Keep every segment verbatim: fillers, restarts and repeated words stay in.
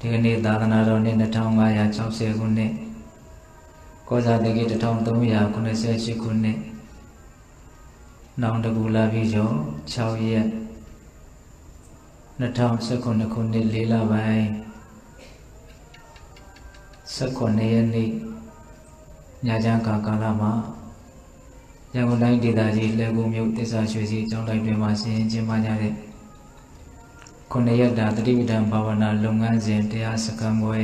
ဒီကနေ့သာသနာတော်နှစ်နှစ်ထောင်ငါးရာခြောက်ဆယ်ခုနှစ်ကောဇာတိတစ်ထောင်သုံးရာခုနှစ်ဆယ်ရှစ်ခုနှစ်နောင်တကူလာပြီးကျော်ခြောက်ရက်နှစ်ထောင်၁၉ခုနှစ်လေးလပိုင်း၁၉ရက်နေ့ညချမ်းကာကာလမှာရန်ကုန်တိုင်းဒေသကြီးလှကူမြို့တစ္ဆာရွှေစီကျောင်းတိုက်တွင်မှာဆင်ရင်ကျင်းပကြတဲ့ခုနှစ်ရက်တာတတိပဋ္ဌာန်ဘာဝနာလုပ်ငန်းစဉ်တရားစခန်းပွဲ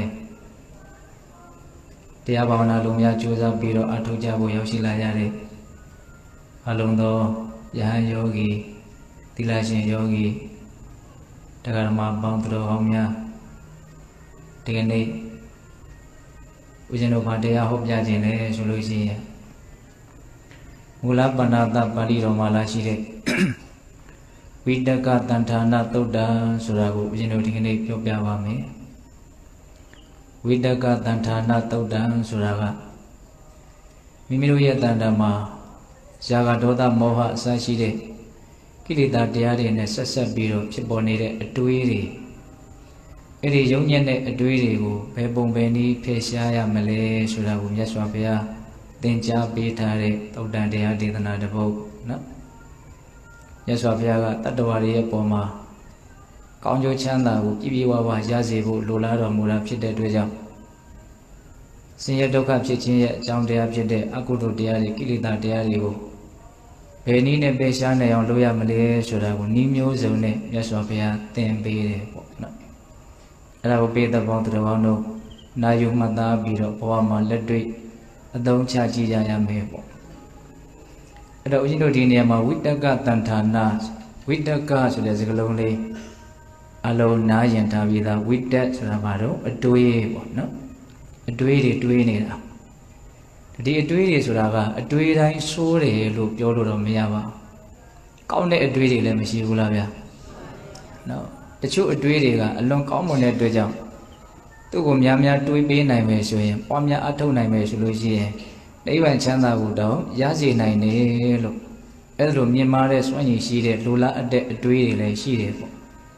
တရားဘာဝနာလုပ်များကြိုးစားပြီးတော့အထောက်ကြဖို့ရောက်ရှိလာကြတဲ့အလုံးသောယဟန်ယောဂီသီလရှင်ယောဂီတရားဓမ္မပေါင်းတော်ဟောင်းများဒီကနေ့ဦးဇင်းတို့ဘာတရားဟောပြခြင်းလဲဆိုလို့ရှိရင်မူလပဏ္ဏတပါဠိတော်မှာလာရှိတဲ့ဝိတကတန်ဌာနသုတ်တံဆိုတာကိုဦးဇင်းတို့ဒီကနေ့ပြောပြပါမယ်ဝိတကတန်ဌာနသုတ်တံဆိုတာကမိမိတို့ရဲ့တန်တမှာဇာကဒေါသမောဟအစရှိတဲ့ကိလေသာတရားတွေနဲ့ဆက်ဆက်ပြီးတော့ဖြစ်ပေါ်နေတဲ့အတွေးတွေအဲ့ဒီယုံညံ့တဲ့အတွေးတွေကိုဘယ်ပုံဘယ်နည်းဖယ်ရှားရမလဲဆိုတာကိုမြတ်စွာဘုရားသင်ကြားပေးထားတဲ့သုတ်တံတရားဒေသနာတစ်ပုဒ်နော်မြတ်စွာဘုရားကတတ္တဝါတွေရဲ့ပုံမှာကောင်းကျိုးချမ်းသာကိုပြည့်ပြည့်ဝဝရစေဖို့လိုလားတော်မူတာဖြစ်တဲ့အတွက်ကြောင့်ဆင်းရဲဒုက္ခဖြစ်ခြင်းရဲ့အကြောင်းတရားဖြစ်တဲ့အကုသိုလ်တရားတွေကိလေသာတရားတွေကိုဘယ်နည်းနဲ့ပယ်ရှားနိုင်အောင်လုပ်ရမလဲဆိုတာကိုနည်းမျိုးစုံနဲ့မြတ်စွာဘုရားသင်ပေးတယ်ပေါ့နော်အဲ့ဒါကိုပေးတဲ့ပေါင်းတော်ကောင်းတို့နာယူမှတ်သားပြီးတော့ဘဝမှာလက်တွေ့အသုံးချကြည့်ကြရမယ်ပေါ့အဲ့တော့ဦးဇင်းတို့ဒီနေရာမှာဝိတကတန်ဌာနဝိတကဆိုတဲ့စကားလုံးလေးအလုံးနားရင်ထားပြီးသားဝိတက်ဆိုတာဘာတော့အတွေးပေါ့နော်အတွေးတွေတွေးနေတာဒီအတွေးတွေဆိုတာကအတွေးတိုင်းဆိုးတယ်လို့ပြောလို့တော့မရပါဘူးကောင်းတဲ့အတွေးတွေလည်းမရှိဘူးလားဗျာနော်တချို့အတွေးတွေကအလွန်ကောင်းမွန်တဲ့အတွက်ကြောင့်သူ့ကိုများများတွေးပေးနိုင်မယ်ဆိုရင်ပွားများအထောက်နိုင်မယ်ဆိုလို့ရှိရင်နိဗ္ဗာန်ချမ်းသာကိုတော့ရစေနိုင်တယ်လို့အဲ့ဒါလိုမြင်မာတဲ့စွမ်းရည်ရှိတဲ့လိုလားအပ်တဲ့အတွေးတွေလည်းရှိတယ်ပေါ့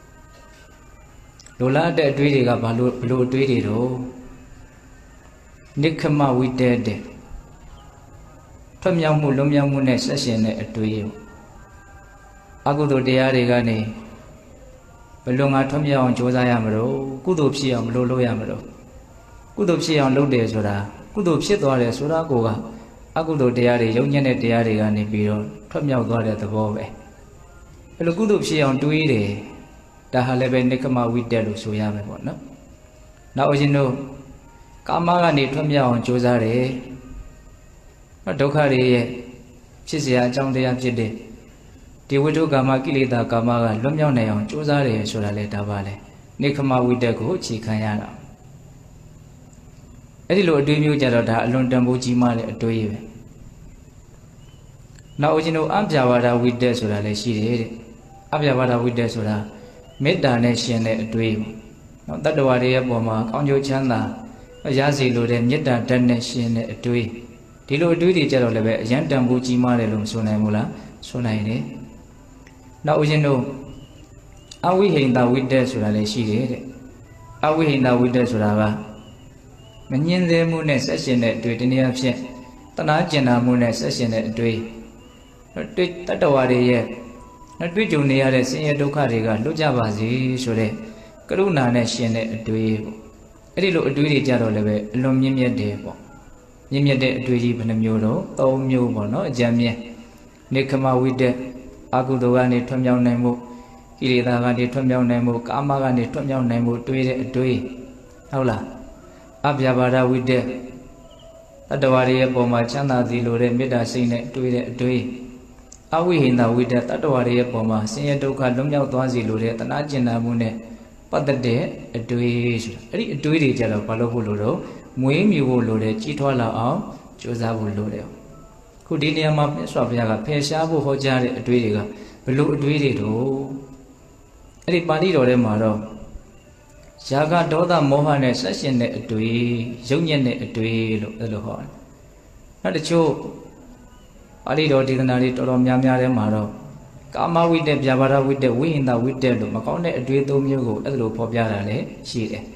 လိုလားအပ်တဲ့အတွေးတွေကဘာလို့ဘလို့အတွေးတွေတော့နိက္ခမဝိတ္တတဲ့ထွက်မြောက်မှုလွန်မြောက်မှုနဲ့ဆက်ရှင်တဲ့အတွေးအကုသိုလ်တရားတွေကနေဘယ်လိုငါထွက်မြောက်အောင်ကြိုးစားရမလို့ကုသိုလ်ဖြစ်အောင်ဘယ်လိုလုပ်ရမလို့ကုသိုလ်ဖြစ်အောင်လုပ်တယ်ဆိုတာကုသိုလ်ဖြစ်သွားတယ်ဆိုတာကိုကအကုသိုလ်တရားတွေယုံညံ့တဲ့တရားတွေကနေပြီးတော့ထွက်မြောက်သွားတဲ့သဘောပဲဘယ်လိုကုသိုလ်ဖြစ်အောင်တွေးတယ်ဒါဟာလည်းပဲနိက္ခမဝိတ္တလို့ဆိုရမယ်ပေါ့နော်နောက်ဦးဇင်းတို့ကာမကနေထွက်မြောက်အောင်ကြိုးစားတယ်ဒုက္ခတွေရဲ့ဖြစ်เสียအကြောင်းတရားဖြစ်တဲ့ဒီဝိတုကာမကိလေသာကာမကလွတ်မြောက်နိုင်အောင်ကြိုးစားတယ်ဆိုတာလေဒါပါလေနိက္ခမဝိတ္တကိုအခြေခံရတာအဲ့ဒီလိုအတွေးမျိုးကြတော့ဒါအလွန်တန်ဖိုးကြီးမားတဲ့အတွေးပဲနောက်ဦးဇင်းတို့အပြာဝါဒဝိတ္တဆိုတာလည်းရှိတယ်တဲ့အပြာဝါဒဝိတ္တဆိုတာမေတ္တာနဲ့ရှင်တဲ့အတွေးပေါ့နော်တတ္တဝါတွေရဲ့ပုံမှာကောင်းကျိုးချမ်းသာရစေလိုတဲ့မေတ္တာဓာတ်နဲ့ရှင်တဲ့အတွေးဒီလိုအတွေးတွေကြတော့လည်းပဲအယံတန်ဖိုးကြီးမားတယ်လို့မဆိုနိုင်ဘူးလားဆိုနိုင်တယ်နောက်ဦးဇင်းတို့အဝိဟိန္ဒဝိတ္တဆိုတာလည်းရှိတယ်တဲ့အဝိဟိန္ဒဝိတ္တဆိုတာကမငြင်းသေးမှုနဲ့ဆက်ရှင်တဲ့အတွေ့တနည်းအားဖြင့်တနာကျင်နာမှုနဲ့ဆက်ရှင်တဲ့အတွေ့တွေ့တတ္တဝါတွေရဲ့တွေ့ကြုံနေရတဲ့ဆင်းရဲဒုက္ခတွေကလွတ်ကြပါစေဆိုတဲ့ကရုဏာနဲ့ရှင်တဲ့အတွေ့ပေါ့အဲ့ဒီလိုအတွေ့တွေကြတော့လည်းပဲအလွန်မြင့်မြတ်တယ်ပေါ့မြင့်မြတ်တဲ့အတွေ့ကြီးဘယ်နှမျိုးတော့သုံးမျိုးပေါ့နော်အကြမ်းမြင့်နိက္ခမဝိတ္တအကုသိုလ်ကနေထွံ့မြောက်နိုင်မှုကိလေသာကနေထွံ့မြောက်နိုင်မှုကာမကနေထွံ့မြောက်နိုင်မှုတွေးတဲ့အတွေ့ဟုတ်လားအပြာပါဒဝိတ္တတတ္တဝါတွေရဲ့ပုံမှာချမ်းသာစီလိုတဲ့မေတ္တာစိတ်နဲ့တွေးတဲ့အတွေ့အဝိဟိန္ဒဝိတ္တတတ္တဝါတွေရဲ့ပုံမှာဆင်းရဲဒုက္ခလွတ်မြောက်သွားစီလိုတဲ့တနာကျင်နာမှုနဲ့ပတ်သက်တဲ့အတွေ့ဆိုတာအဲ့ဒီအတွေ့တွေကြတော့ဘာလို့ဖို့လို့တော့မွေးမြူဖို့လိုတယ်ကြီးထွားလာအောင်ကြိုးစားဖို့လိုတယ်ခုဒီနေရာမှာမြတ်စွာဘုရားကဖယ်ရှားဖို့ဟောကြားတဲ့အတွေ့တွေကဘလို့အတွေ့တွေတော့အဲ့ဒီပါဠိတော်ထဲမှာတော့ရာဂဒေါသမောဟနဲ့ဆက်ရှင်တဲ့အတွေ့ယုံညံ့တဲ့အတွေ့လို့အဲ့လိုဟောတယ်နောက်တချို့ပါဠိတော်ဒေသနာတွေတော်တော်များများထဲမှာတော့ကာမဝိတ္တပြဘာရဝိတ္တဝိဟိန္ဒဝိတ္တလို့မကောင်းတဲ့အတွေ့အသုံးမျိုးကိုအဲ့လိုဖော်ပြတာလည်းရှိတယ်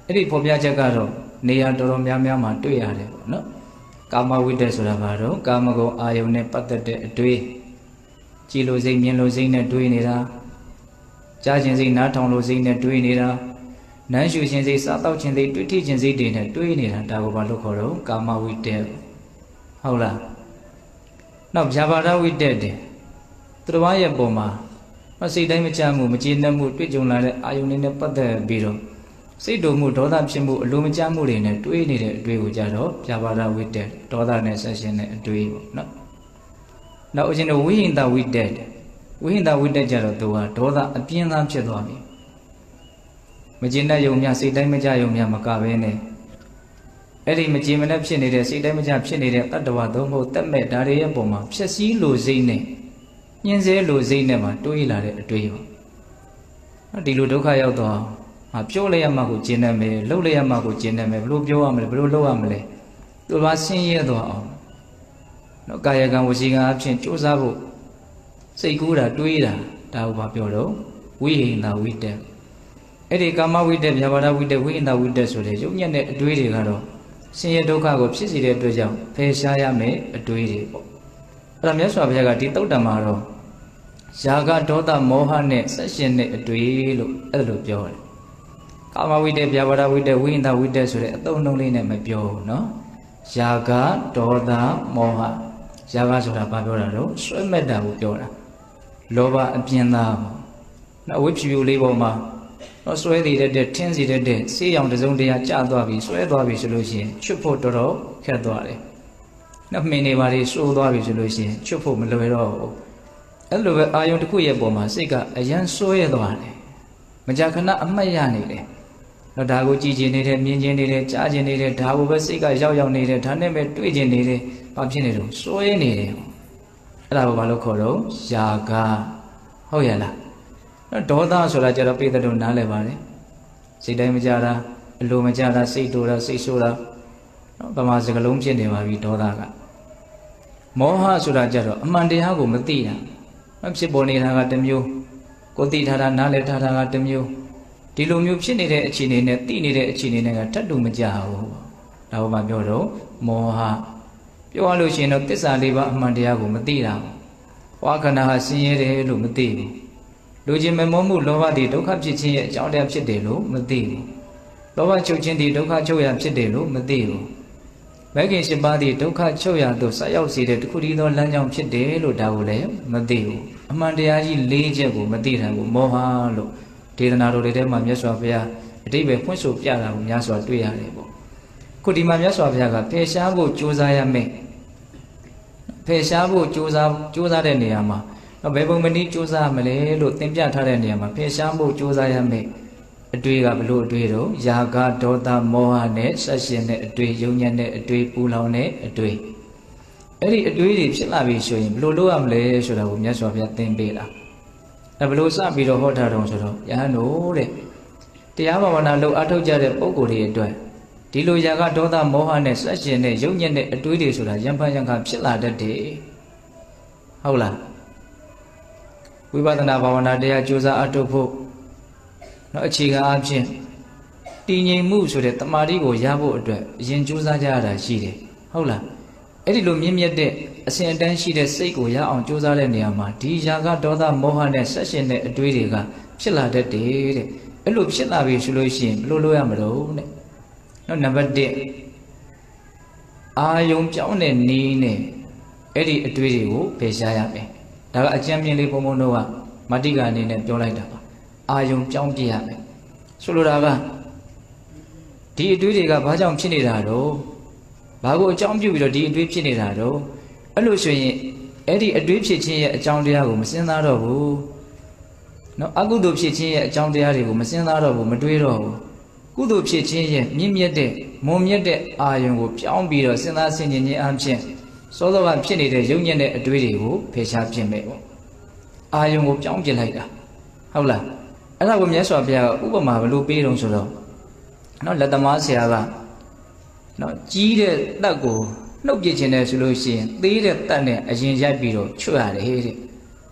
အဲ့ဒီဖော်ပြချက်ကတော့နေရာတော်တော်များများမှာတွေ့ရတယ်ပေါ့နော်ကာမဝိတ္တဆိုတာဘာတော့ကာမဂုဏ်အာယုန်နဲ့ပတ်သက်တဲ့အတွေ့ကြည်လိုစိတ်မြင်လိုစိတ်နဲ့တွေးနေတာကြားခြင်းစိတ်နားထောင်လိုစိတ်နဲ့တွေးနေတာနမ်းရှူခြင်းစိတ်စားတောက်ခြင်းစိတ်တွေးထိခြင်းစိတ်တွေနဲ့တွေးနေတာဒါကိုဘာလို့ခေါ်တော့ကာမဝိတ္တဟုတ်လားနောက်ဗျာပါဒဝိတ္တတဲ့သူတော်ရဲ့ပုံမှာစိတ်တိုင်းမချမှုမကျေနပ်မှုတွေ့ကြုံလာတဲ့အာယုန်တွေနဲ့ပတ်သက်ပြီးတော့စိတ်တုံမှုဒေါသဖြစ်မှုအလိုမကျမှုတွေနဲ့တွေးနေတဲ့အတွေ့ကိုကြတော့ဗျာပါဒဝိတ္တဒေါသနဲ့ဆက်ရှင်တဲ့အတွေ့ပေါ့နော်နောက်အချင်းတို့ဝိဟိတဝိတ္တဝိဟိတဝိတ္တကြတော့သူကဒေါသအပြင်းသားဖြစ်သွားပြီမကျေနပ်ယုံများစိတ်တိုင်းမကြယုံများမကဘဲနဲ့အဲ့ဒီမကျေမနပ်ဖြစ်နေတဲ့စိတ်တိုင်းမကြဖြစ်နေတဲ့တတ္တဝါသုံးဖို့တက်မဲ့ဓာရီရဲ့ပုံမှာဖြစ်စည်းလိုစိတ်နဲ့ညှင်းဆဲလိုစိတ်နဲ့မှတွေးလာတဲ့အတွေ့ပေါ့နော်ဒီလိုဒုက္ခရောက်တော့ဟာပြောလိုက်ရမှကိုကျင်နေမယ်လှုပ်လိုက်ရမှကိုကျင်နေမယ်ဘလို့ပြောရမလဲဘလို့လှုပ်ရမလဲသူဘာဆင်းရဲသွားအောင်နော်ကာယကံဝစီကံအဖြစ်ကြိုးစားဖို့စိတ်ကူးတာတွေးတာဒါကိုဘာပြောတော့ဝိဟိန္ဒဝိတ္တအဲ့ဒီကာမဝိတ္တဗျာပါဒဝိတ္တဝိဟိန္ဒဝိတ္တဆိုတဲ့ရုပ်ညက်တဲ့အတွေးတွေကတော့ဆင်းရဲဒုက္ခကိုဖြစ်စေတဲ့အတွက်ကြောင့်ဖယ်ရှားရမယ်အတွေးတွေပေါ့အဲ့ဒါမြတ်စွာဘုရားကဒီသုတ်တံမှာတော့ယာကဒေါသမောဟနဲ့ဆက်ရှင်တဲ့အတွေ့လို့အဲ့လိုပြောတယ်ကာမဝိတ္တဗျာပါဒဝိတ္တဝိဟိန္ဒဝိတ္တဆိုတဲ့အသုံးအနှုန်းလေးနဲ့မပြောဘူးနော်ယာကဒေါသမောဟယာကဆိုတာဘာပြောတာတော့ဆွဲမဲ့တာကိုပြောတာလောဘအပြင်းသားပေါ့နော်အဝိဖြူဖြူလေးပေါ်မှာတော့ဆွဲတည်တဲ့ထင်းစီတဲ့ဆေးရောင်တစုံတရာကျသွားပြီဆွဲသွားပြီဆိုလို့ရှိရင်ချွတ်ဖို့တော်တော်ခက်သွားတယ်နော်မင်းနေပါလေစိုးသွားပြီဆိုလို့ရှိရင်ချွတ်ဖို့မလွယ်တော့ဘူးအဲ့လိုပဲအာယုံတစ်ခုရဲ့ပုံမှာစိတ်ကအရန်ဆွဲသွားတယ်မကြာခဏအမှတ်ရနေတယ်တော့ဒါကိုကြည်ကျင်နေတယ်မြင်ကျင်နေတယ်ကြားကျင်နေတယ်ဒါကိုပဲစိတ်ကရောက်ရောက်နေတယ်ဒါနဲ့ပဲတွေ့ကျင်နေတယ်ဘာဖြစ်နေတော့စွဲနေတယ်အဲ့ဒါကိုဘာလို့ခေါ်တော့ယာကဟုတ်ရလားနော်ဒေါသဆိုတာကြတော့ပိဿတုနားလည်ပါတယ်စိတ်တိုင်းမကြတာအလိုမကြတာစိတ်တူတာစိတ်ဆိုးတာနော်ဗမာစကားလုံးဖြစ်နေပါပြီဒေါသကမောဟဆိုတာကြတော့အမှန်တရားကိုမသိတာမဖြစ်ပေါ်နေတာကတစ်မျိုးကိုသိထားတာနားလည်ထားတာကတစ်မျိုးဒီလိုမျိုးဖြစ်နေတဲ့အခြေအနေနဲ့သိနေတဲ့အခြေအနေနဲ့ကထပ်တူမကြဘူးဒါဘာမှပြောတော့မောဟပြောရလို့ရှိရင်တော့သစ္စာလေးပါးအမှန်တရားကိုမသိတာဝါခဏဟာဆင်းရဲတယ်လို့မသိဘူးလူချင်းမမောမှုလောဘတွေဒုက္ခဖြစ်ခြင်းရဲ့အကြောင်းတရားဖြစ်တယ်လို့မသိဘူးလောဘချုပ်ခြင်းတွေဒုက္ခချုပ်ရဖြစ်တယ်လို့မသိဘူးမဂ္ဂင်၈ပါးတွေဒုက္ခချုပ်ရသို့ဆက်ရောက်စေတဲ့တခုတည်းသောလမ်းကြောင်းဖြစ်တယ်လို့ဒါကိုလည်းမသိဘူးအမှန်တရားကြီး၄ချက်ကိုမသိတယ်ဘူးမောဟလို့ဒေသနာတော်တွေထဲမှာမြတ်စွာဘုရားအတိပ္ပယ်ဖွင့်ဆိုပြတာကိုများစွာတွေ့ရတယ်ပေါ့ခုဒီမှာမြတ်စွာဘုရားကဖယ်ရှားဖို့ကြိုးစားရမယ်ဖယ်ရှားဖို့ကြိုးစားကြိုးစားတဲ့နေရာမှာဘယ်ပုံမနည်းကြိုးစားမလဲလို့သင်ပြထားတဲ့နေရာမှာဖယ်ရှားဖို့ကြိုးစားရမယ်အတွေ့ကဘလို့အတွေ့တော့ယာကဒေါသမောဟနဲ့ဆက်ရှင်တဲ့အတွေ့ယုံညံ့တဲ့အတွေ့ပူလောင်တဲ့အတွေ့အဲ့ဒီအတွေ့တွေဖြစ်လာပြီဆိုရင်ဘလို့လုပ်ရမလဲဆိုတာကိုမြတ်စွာဘုရားသင်ပေးတာအဲဘလို့စပြီးတော့ဟောထားတော့ဆိုတော့ယဟန်တို့တဲ့တရားဘာဝနာလုပ်အထောက်ကြတဲ့ပုံကိုယ်တွေအတွက်ဒီလိုယာကဒေါသမောဟနဲ့ဆက်ရှင်တဲ့ယုံညံ့တဲ့အတွေ့တွေဆိုတာရံဖန်ရံခါဖြစ်လာတတ်တယ်ဟုတ်လားဝိပဿနာဘာဝနာတရားကြိုးစားအထောက်ဖို့နော်အခြေခံအဖြစ်တည်ငြိမ်မှုဆိုတဲ့တမာတိကိုရဖို့အတွက်အရင်ကြိုးစားကြရတာရှိတယ်ဟုတ်လားအဲ့ဒီလိုမြင့်မြတ်တဲ့အစဉ်အတန်းရှိတဲ့စိတ်ကိုရအောင်ကြိုးစားတဲ့နေရာမှာဒီယာကဒေါသမောဟနဲ့ဆက်ရှင်တဲ့အတွေးတွေကဖြစ်လာတတ်တယ်တဲ့အဲ့လိုဖြစ်လာပြီဆိုလို့ရှိရင်ဘယ်လိုလုပ်ရမလို့တဲ့နော်နံပါတ်၁အာယုံပြောင်းတဲ့နည်းနဲ့အဲ့ဒီအတွေးတွေကိုဖယ်ရှားရမယ်ဒါကအကျဉ်းပြင်းလေးဘုံဘုံတို့ကမတ္တိကအနေနဲ့ပြောလိုက်တာပါအာယုံပြောင်းပြရမယ်ဆိုလိုတာကဒီအတွေးတွေကဘာကြောင့်ဖြစ်နေတာတော့ဘာကိုအကြောင်းပြုပြီးတော့ဒီအတွေးဖြစ်နေတာတော့အဲ့လိုဆိုရင်အဲ့ဒီအတွေးဖြစ်ခြင်းရဲ့အကြောင်းတရားကိုမစဉ်းစားတော့ဘူးနော်အကုသိုလ်ဖြစ်ခြင်းရဲ့အကြောင်းတရားတွေကိုမစဉ်းစားတော့ဘူးမတွေးတော့ဘူးကုသိုလ်ဖြစ်ခြင်းရဲ့မြင့်မြတ်တဲ့မွန်မြတ်တဲ့အာယုံကိုပြောင်းပြီးတော့စဉ်းစားဆင်ခြင်ခြင်းအပြင်စောစောကဖြစ်နေတဲ့ယုံညံ့တဲ့အတွေးတွေကိုဖယ်ရှားခြင်းပဲပေါ့အာယုံကိုပြောင်းပြလိုက်တာဟုတ်လားအဲ့ဒါကိုမြတ်စွာဘုရားကဥပမာဘယ်လိုပေးတုံးဆိုတော့နော်လက်သမားဆရာကနော်ကြီးတဲ့တက်ကိုနှုတ်ပြခြင်းနဲ့ဆိုလို့ရှိရင်သေးတဲ့တက်နဲ့အရင်ရိုက်ပြီးတော့ချွတ်ရတယ်တဲ့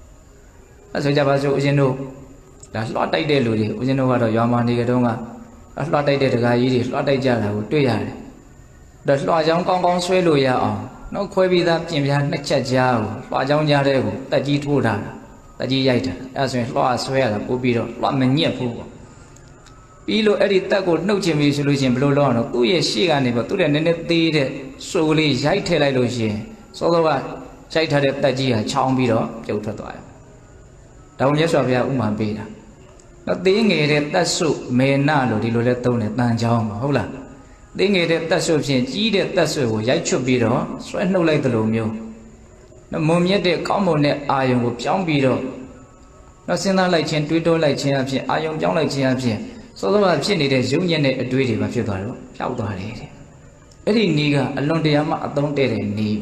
အဲဆိုကြပါစို့ဦးဇင်းတို့ဒါလွှတ်တိုက်တဲ့လူတွေဦးဇင်းတို့ကတော့ရွာမှာနေကြတော့က loạt đây để được cái gì thì loạt đây ra làတွေ့ra đấy đợt loạt giống con con xoay lùi ra ở nó khơi bị ra chìm ra nó chặt ra loạt giống ra đây cũng ta chỉ thu ra ta chỉ dạy thôi à rồi loạt xoay là bố bị rồi loạt mình nhẹ phụ bị lo ấy ta cũng nấu chìm vì sự lùi chìm lo lo nó tôi也习惯的吧tôi để nên tí để số lý giải thế lại lùi chìm sau đó là giải thế ta chỉ là chọn bị đó chịu thật toại đâu nhớ sao bây giờ cũng mà bị đó nó tí nghề để ta số mền na rồi đi lùi lên tàu này tan chọn mà không là tí nghề để ta số chuyện chỉ để ta số của giải chụp bị đó xoay nấu lại từ lâu nhiều nó muốn nhất để có một nè ai dùng của chọn bị đó nó xem ra lại chuyện tuyệt đối lại chuyện là chuyện ai dùng chọn lại chuyện là chuyện sau đó là chuyện này để giống như này đuôi thì mà phải thôi đó cháu thôi đấy cái gì ní cả anh long đi mà tông để để ní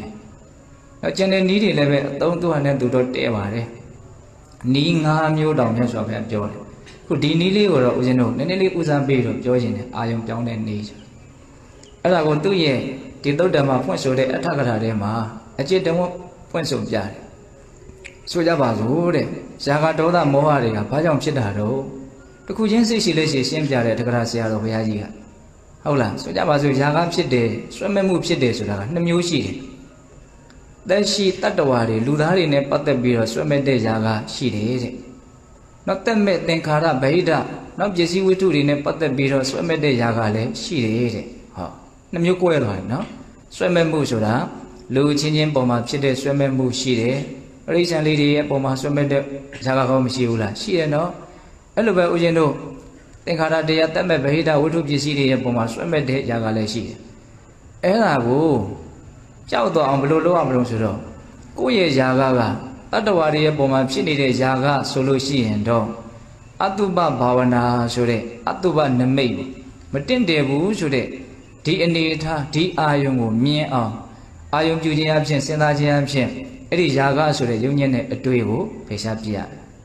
ở trên đây ní thì lại về tông tu hành nên tụi tôi để vào đây ní ngã miêu đồng nhau so phải cho đấy cứ đi ní lấy rồi rồi nó nên lấy usan bì rồi cho gì này ai dùng trong này ní ấy là còn tôi về thì tôi để mà phân số để ở thằng cái thằng đấy mà ở trên đó phân số giá số giá bao nhiêu đấy giá cả đó là mua đấy à phải trong chết đã đâu cái khu dân sự xí lấy xí xem giá đấy thì cái là xe rồi bây giờ gì cả hậu là số giá bao nhiêu giá cả chết đấy số mấy mua chết đấy số đó năm nhiêu xí đấy đấy xí tát đầu đấy lúa đá đấy này bắt đầu bị rồi số mấy đấy giá cả xí đấy nó tên mẹ tên khá là bấy đó nó chỉ xí với thu đấy này bắt đầu bị rồi số mấy đấy giá cả đấy xí đấy hả năm nhiêu quay rồi nó số mấy mua số đó lúa chín chín bao mà chết đấy số mấy mua xí đấy rồi sang đi đi bao mà số mấy đấy giá cả không xí là xí đấy nó ấy là về u nhiên đâu tên khá là để tên mẹ bấy đó với thu chỉ xí đấy bao mà số mấy đấy giá cả lấy xí ấy là vô cháu tôi ông bố lô ông bố số đó cô ye giá cả tất cả đi bao mà xin đi để giá cả số lô xí hiện đó atuba bhavana số đấy atuba nấm mây mà tên đề vũ số đấy đi anh đi tha đi ai dùng của miên à ai dùng chữ gì áp trên sinh ra gì áp trên ấy đi giá cả số đấy giống như này đuôi vũ phải sao bây giờ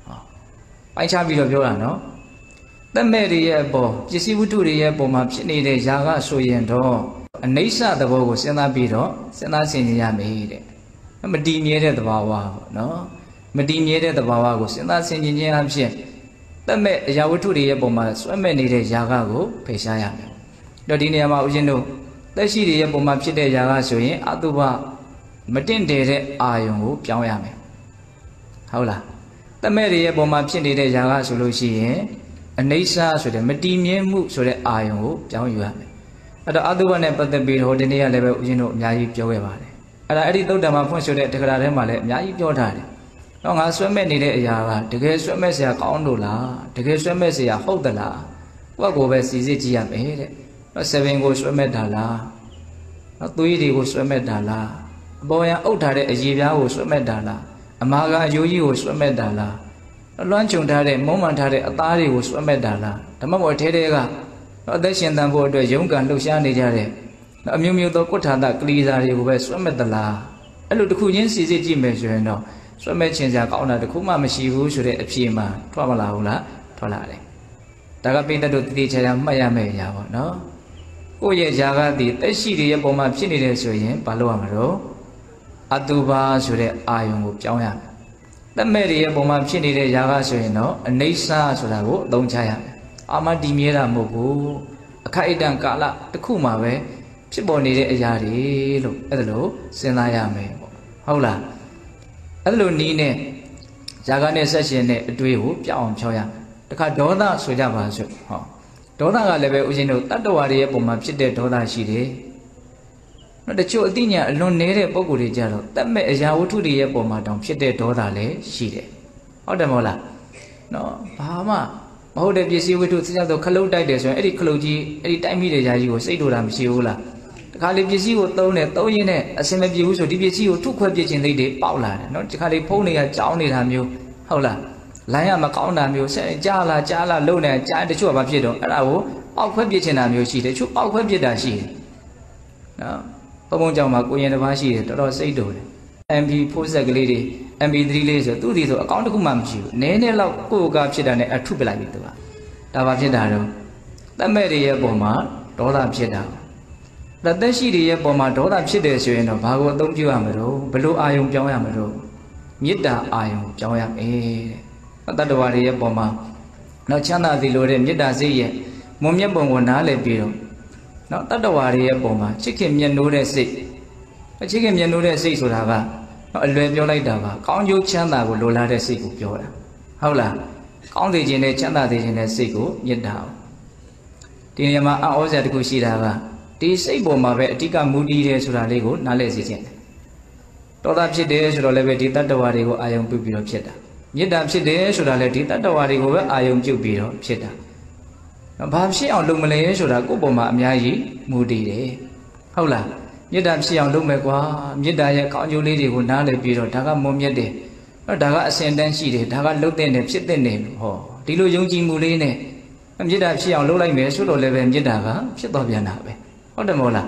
anh cha bây giờပြောlà nó tên mẹ đi bao chỉ sĩ vũ trụ đi bao mà xin đi để giá cả số hiện đó anh ấy sao đó bao của sinh ra bây đó sinh ra sinh ra mấy đấy nó mà đi nhớ đấy bao vào nó mà đi nhớ đấy bao vào của sinh ra sinh ra áp trên tên mẹ giá vũ trụ đi bao mà số mẹ đi để giá cả của phải sao vậy đó đi này mà ở trên đâu tới khi đi bao mà xin để giá cả số hiện à tụ ba mà tên để đấy ai dùng củaပြောvậy mày hậu là tên mẹ đi bao mà xin đi để giá cả số lối xí anh ấy sao số đấy mà đi nhớ mu số đấy ai dùng củaပြောvậy mày đó à tụ ba này bắt đầu bị hồi đến đây là về ở trên đâu nhà gìပြောvậy mà đấy à đi đâu đâm mà phân số đấy thì cái đấy mà lại nhà gìပြောra đấy nó ngã số mẹ đi để giá cả thì cái số mẹ sẽ có đủ là thì cái số mẹ sẽ hậu được là qua cô bé xí xí chỉ làm ấy đấy nó seven cô số mẹ đã là nó tuổi thì cô số mẹ đã là bao nhiêu ốc thà đấy gì đó cô số mẹ đã là mà cái yêu gì cô số mẹ đã là nó loan chung thà đấy mong man thà đấy ta thì cô số mẹ đã là thằng mà mọi thế đấy cả nó để hiện tại bộ đội dũng cảm lúc sáng đi ra đấy nó miêu miêu tôi có thà đã đi ra thì cô bé số mẹ đã là ấy lúc khu nhân xí xí chỉ mấy chuyện đó số mẹ chuyện ra cậu nào cũng mà mới xí vô số đấy phim mà thoa mà là là thoa lại đấy ta cái bên ta được đi chơi làm mấy mấy nhà bọn nó cô ye giá cả thì tới xí thì bao mà phim này số yên bao lâu mà rồi atuba số đấy ai dùng của cháu nhà tên mẹ thì bao mà phim này giá cả số yên nó anh sa số là của đông trai à ama đi miết là một cô khai đằng cả là cái khu mà về chỉ bọn này để giá đi lúc ấy lúc sinh ra nhà mình hậu là ấy lúc ní nè giá cả này sẽ chuyện này đuôi hú cháu cháu nhà cái đó là số giá bao nhiêu họ đó là cái level ujian đó tất cả đi bao mà chỉ để đó là gì đấy nó để cho tí nhà luôn nề để bao nhiêu giờ rồi tất mẹ giá vũ trụ đi bao mà đồng chỉ để đó là lấy gì đấy họ đem vào là nó bao mà bao để biết gì vũ trụ sẽ đâu khâu đại để rồi ấy đi khâu gì ấy đi đại mi để giá gì của xây đồ làm gì là cái này biết gì của tôi này tôi như này xem em biết rồi đi biết gì của thuốc khoa biết chuyện gì để bảo là nó chỉ cái này phô này cháu này làm nhiều hậu là lại mà cậu làm nhiều sẽ cha là cha là lâu này cha để chùa bà biết đâu là bố bao khoét biết chuyện làm nhiều gì để chúc bao khoét biết là gì đó bao mong chồng mà cô yên là bao gì đó đó xây đồ em bị phô sa cái đi em bị đi lên rồi tôi đi rồi account cũng làm chịu nếu nếu là cô gặp chuyện này ở chụp lại biết đâu đã bao chuyện nào đâu ta mẹ đi bỏ mà đó là chuyện nào là tới khi đi bỏ mà đó là chuyện để chuyện nó bao gồm đông chưa làm đâu bao ai dùng cháu làm đâu nhất là ai dùng cháu làm ấy tất cả đi bỏ mà nó chán là gì rồi nhất là gì vậy mồm nhấp bồng của ná lệ bì nó tắt đầu vào đi bồng mà chiếc kiếm nhân nô để xị chiếc kiếm nhân nô để xị rồi là nó luyện cho lại đào vào con vô chăn ta của lô la để xị của cho là không là con thì chỉ này chăn ta thì chỉ này xị của nhiệt đạo thì nhưng mà áo giờ thì cũng xị đào vào thì xị bồng mà vậy chỉ cả mũi đi để rồi là lấy của ná lệ xị chén đó là chỉ để rồi là về thì tắt đầu vào đi của ai ông bị bị đó chết nhiệt đạo chỉ để rồi là lấy thì tắt đầu vào đi của ai ông chịu bị đó chết bà sĩ ông lúc mà lấy rồi là cũng bộ mà nhà gì mua đi đấy không là nhất đam sĩ ông lúc mà qua nhất đại ya cao nhiêu lý thì cũng拿来比rồi大家冇nhất đấy nó大家先单系的大家lúc tên nàyဖြစ်tên này ho đi lối giống chi mua lý này nhất đam sĩ ông lúc lại mấy số đồ lại về nhất đại cảဖြစ်to biến nào vậy không được冇là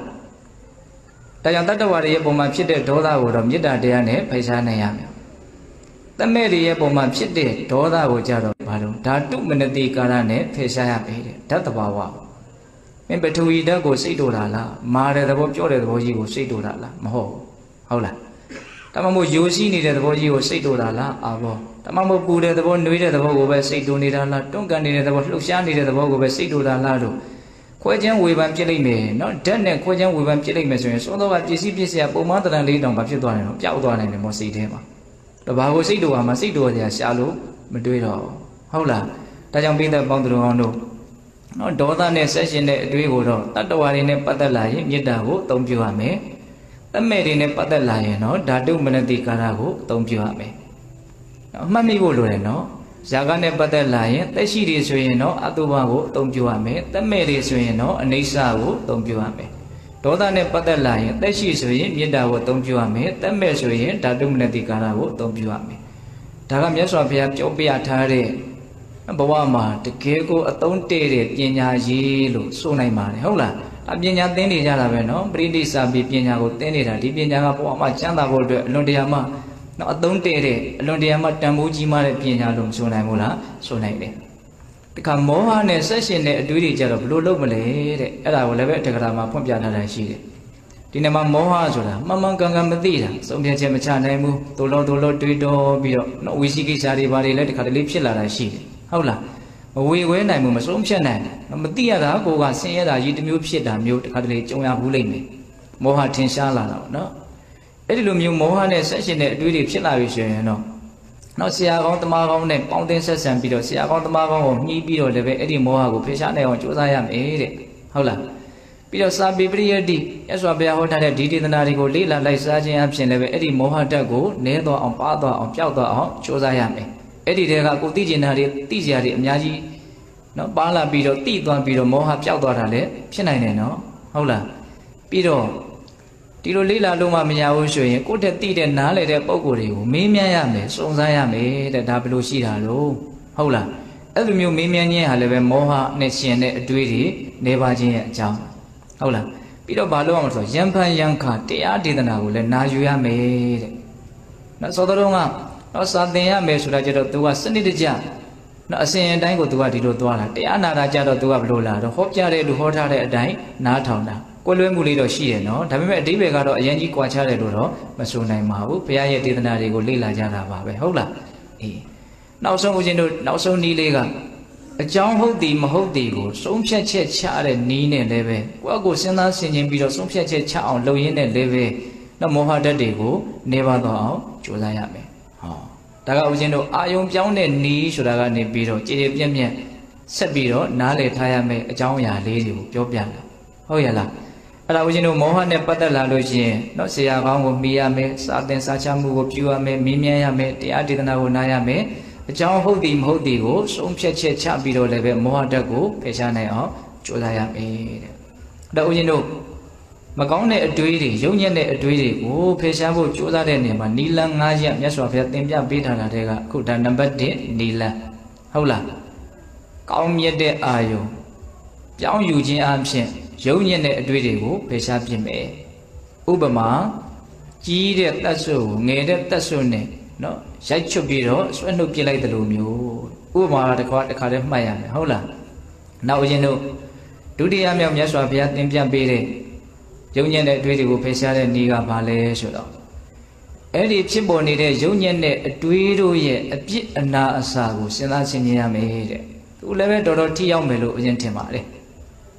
đại yang tát đầu vào thì bộ màဖြစ်တဲ့ဒေါသကိုတော့nhất đạiတရားနဲ့ဖိစားနိုင်ရမယ်တမဲ့တွေရဲ့ပုံမှာဖြစ်တဲ့ဒေါသကိုကြတော့ဘာလို့ဓာတုမနတိကာရနဲ့ဖယ်ရှားရပြီတဲ့ဓာတ်တဘာဝမင်းပထဝီဓာတ်ကိုစိတ်တို့တာလားမာတဲ့သဘောပြောတဲ့သဘောကြီးကိုစိတ်တို့တာလားမဟုတ်ဟုတ်လားဒါမှမဟုတ်ယိုရှိနေတဲ့သဘောကြီးကိုစိတ်တို့တာလားအာဘောဒါမှမဟုတ်ပူတဲ့သဘောနှွေးတဲ့သဘောကိုပဲစိတ်တို့နေတာလားတွန့်ကန်နေတဲ့သဘောလှုပ်ရှားနေတဲ့သဘောကိုပဲစိတ်တို့တာလားတို့ခွဲချမ်းဝေဖန်ပြစ်လိုက်မယ်နော်ဓာတ်နဲ့ခွဲချမ်းဝေဖန်ပြစ်လိုက်မယ်ဆိုရင်စောတော့ကပစ္စည်းပစ္စည်းပုံမှန်တန်လေးတောင်ဘာဖြစ်သွားနိုင်တော့ပျောက်သွားနိုင်တယ်မောစိတ်ထဲမှာတော့ဘာကိုစိတ်တော်မှာစိတ်တော်ကြာရှာလို့မတွေးတော့ဟုတ်လားဒါကြောင့်ပိဿပေါင်းသူတော်ကောင်းတို့နော်ဒေါသနဲ့ဆက်ရှင်တဲ့အတွေးကိုတော့တတ္တဝါတွေနဲ့ပတ်သက်လာရင်မေတ္တာကိုအသုံးပြုရမယ်တမဲ့တွေနဲ့ပတ်သက်လာရင်တော့ဓာတုမနတိကာရကိုအသုံးပြုရမယ်နော်မှတ်မိဖို့လိုတယ်နော်ဇာကနဲ့ပတ်သက်လာရင်သက်ရှိတွေဆိုရင်တော့အတုပကိုအသုံးပြုရမယ်တမဲ့တွေဆိုရင်တော့အနိစ္စကိုအသုံးပြုရမယ်ဒေါသနဲ့ပတ်သက်လာရင်သက်ရှိဆိုရင်မေတ္တာကိုအသုံးပြုရမယ်တမဲ့ဆိုရင်ဓာတုမနတိကာရကိုအသုံးပြုရမယ်ဒါကမြတ်စွာဘုရားပြောပြထားတဲ့ဘဝမှာတကယ်ကိုအသုံးတည့်တဲ့ပညာရည်လို့ဆိုနိုင်ပါတယ်ဟုတ်လားအပညာသင်နေကြတာပဲနော်ပရိနိစ္စပိပညာကိုသင်နေတာဒီပညာကဘဝမှာချမ်းသာဖို့အတွက်အလွန်တရာမှနော်အသုံးတည့်တဲ့အလွန်တရာမှတန်ဖိုးကြီးမားတဲ့ပညာလို့ဆိုနိုင်မို့လားဆိုနိုင်တယ်တခါမောဟနဲ့ဆက်ရှင်တဲ့အတွေးတွေကြတော့ဘလို့လုပ်မလဲတဲ့အဲ့ဒါကိုလည်းပဲအထက်ကရာမှာဖွင့်ပြထားတာရှိတယ်ဒီနေ့မှာမောဟဆိုတာမှန်မှန်ကန်ကန်မသိတာစုံဖြတ်ချက်မချနိုင်ဘူးတိုးလို့တိုးလို့တွေးတော့ပြီးတော့နော်ဝိသိကိစ္စတွေဘာတွေလဲတခါတလေဖြစ်လာတာရှိတယ်ဟုတ်လားမဝေဝဲနိုင်ဘူးမဆုံးဖြတ်နိုင်မသိရတာကိုကဆင်းရဲတာကြီးတစ်မျိုးဖြစ်တာမျိုးတခါတလေကြုံရဘူးလိမ့်မယ်မောဟထင်ရှားလာတာပေါ့နော်အဲ့ဒီလိုမျိုးမောဟနဲ့ဆက်ရှင်တဲ့အတွေးတွေဖြစ်လာပြီဆိုရင်တော့နောက်ဆရာကောင်းတမကောင်းနဲ့ပေါင်းတင်ဆက်ဆံပြီးတော့ဆရာကောင်းတမကောင်းကိုမှီးပြီးတော့လည်းပဲအဲ့ဒီမောဟကိုဖယ်ရှားနိုင်အောင်ကြိုးစားရမယ်တဲ့ဟုတ်လားပြီးတော့စာပေပရိယတ္တိရသော်ဘုရားဟောထားတဲ့ဒီဒေသနာတွေကိုလေ့လာလိုက်စားခြင်းအပြင်လည်းပဲအဲ့ဒီမောဟဓာတ်ကိုနည်းသွားအောင်ပါသွားအောင်ပျောက်သွားအောင်ကြိုးစားရမယ်အဲ့ဒီတည်းကကိုသိကျင်တာတွေသိစရာတွေအများကြီးနော်ပါလာပြီးတော့တိသွားပြီးတော့မောဟပျောက်သွားတာလည်းဖြစ်နိုင်တယ်နော်ဟုတ်လားပြီးတော့ဒီလိုလေးလာလို့မှမရဘူးဆိုရင်ကိုယ့်တက်တိတဲ့နားလေတဲ့ပုံကိုယ်တွေကိုမေးမြန်းရမယ်စုံစမ်းရမယ်တဲ့ဒါဘယ်လိုရှိတာလို့ဟုတ်လားအဲ့လိုမျိုးမေးမြန်းခြင်းဟာလည်းပဲမောဟနဲ့ရှင်တဲ့အတွေးတွေနေပါခြင်းရဲ့အကြောင်းဟုတ်လားပြီးတော့ဘာလို့အောင်ဆိုရံဖန်ရံခတရားဒေသနာကိုလည်းနာယူရမယ်တဲ့နော်သောတော်ကတော့စာသင်ရမယ်ဆိုတာကြတော့ तू ကစနစ်တကျနော်အစဉ်အတိုင်းကို तू ကဒီလိုသွားတာတရားနာတာကြတော့ तू ကဘလို့လာတော့ဟောပြတဲ့လူဟောထားတဲ့အတိုင်းနားထောင်တာကိုယ်လွဲမှုလေးတော့ရှိတယ်နော်ဒါပေမဲ့အဓိပ္ပာယ်ကတော့အရင်ကြီးကွာခြားတယ်လို့တော့မဆိုနိုင်ပါဘူးဘုရားရဲ့ဒေသနာတွေကိုလေ့လာကြတာပါပဲဟုတ်လားအေးနောက်ဆုံးဦးဇင်းတို့နောက်ဆုံးနည်းလေးကအကြောင်းဟုတ်သည်မဟုတ်သည်ကိုဆုံးဖြတ်ချက်ချတဲ့နည်းနဲ့လည်းပဲကိုယ့်ကိုစဉ်းစားဆင်ခြင်ပြီးတော့ဆုံးဖြတ်ချက်ချအောင်လုပ်ရင်းနဲ့လည်းပဲနော်မောဟဓာတ်တွေကိုနေပါတော့အောင်ကြိုးစားရမယ်ဟောဒါကဦးဇင်းတို့အာယုံပြောင်းတဲ့နည်းဆိုတာကနေပြီးတော့ကြည်ကြည်ပြည့်ပြည့်ဆက်ပြီးတော့နားလည်ထားရမယ်အကြောင်းအရာလေးတွေကိုပြောပြတာဟုတ်ရဲ့လားအဲ့ဒါဦးဇင်းတို့မောဟနဲ့ပတ်သက်လာလို့ရှိရင်နော်ဆရာကောင်းကိုမိရမယ်စာသင်စာချမှုကိုပြုရမယ်မင်းမြန်းရမယ်တရားဒေသနာကိုနားရမယ်အကြောင်းဟုတ်သည်မဟုတ်သည်ကိုဆုံးဖြတ်ချက်ချပြီးတော့လည်းပဲမောဟဓာတ်ကိုဖယ်ရှားနိုင်အောင်ကြိုးစားရမယ်တဲ့ဒါဦးဇင်းတို့မကောင်းတဲ့အတွေးတွေယုံညံ့တဲ့အတွေးတွေကိုဖယ်ရှားဖို့ကြိုးစားတဲ့နေရာမှာနီလန်း၅ရပ်မြတ်စွာဘုရားသင်ပြပေးထားတာတဲ့ကအခုဒါနံပါတ်တစ်နီလန်းဟုတ်လားကောင်းမြတ်တဲ့အာယုံပြောင်းယူခြင်းအပြင်ယုံညံ့တဲ့အတွေးတွေကိုဖယ်ရှားပြစ်မယ်ဥပမာကြီးတဲ့တတ်ဆွကိုငယ်တဲ့တတ်ဆွနဲ့နော်ရိုက်ချွတ်ပြီးတော့ဆွဲနှုတ်ပြစ်လိုက်တယ်လို့မျိုးဥပမာတစ်ခါတစ်ခါတည်းမှတ်ရမယ်ဟုတ်လားနောက်ဦးဇင်းတို့ဒုတိယမြောက်မြတ်စွာဘုရားသင်ပြပေးတဲ့ယုံညံ့တဲ့အတွေးတွေကိုဖယ်ရှားတဲ့နည်းကဘာလဲဆိုတော့အဲ့ဒီဖြစ်ပေါ်နေတဲ့ယုံညံ့တဲ့အတွေးတို့ရဲ့အပြစ်အနာအစာကိုစဉ်းစားဆင်ခြင်ရမယ်တဲ့သူလည်းပဲတော်တော်ထိရောက်မယ်လို့အရင်ထင်ပါတယ်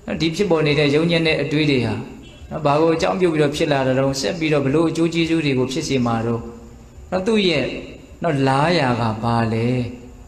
nó đi phía bồn này để giống như này đuôi đi hả nó bảo cô cháu biểu biểu phía là đâu sẽ bị đâu bự chú chi chú thì cũng phía gì mà đâu nó tôi vậy nó lá ya cả bà lệ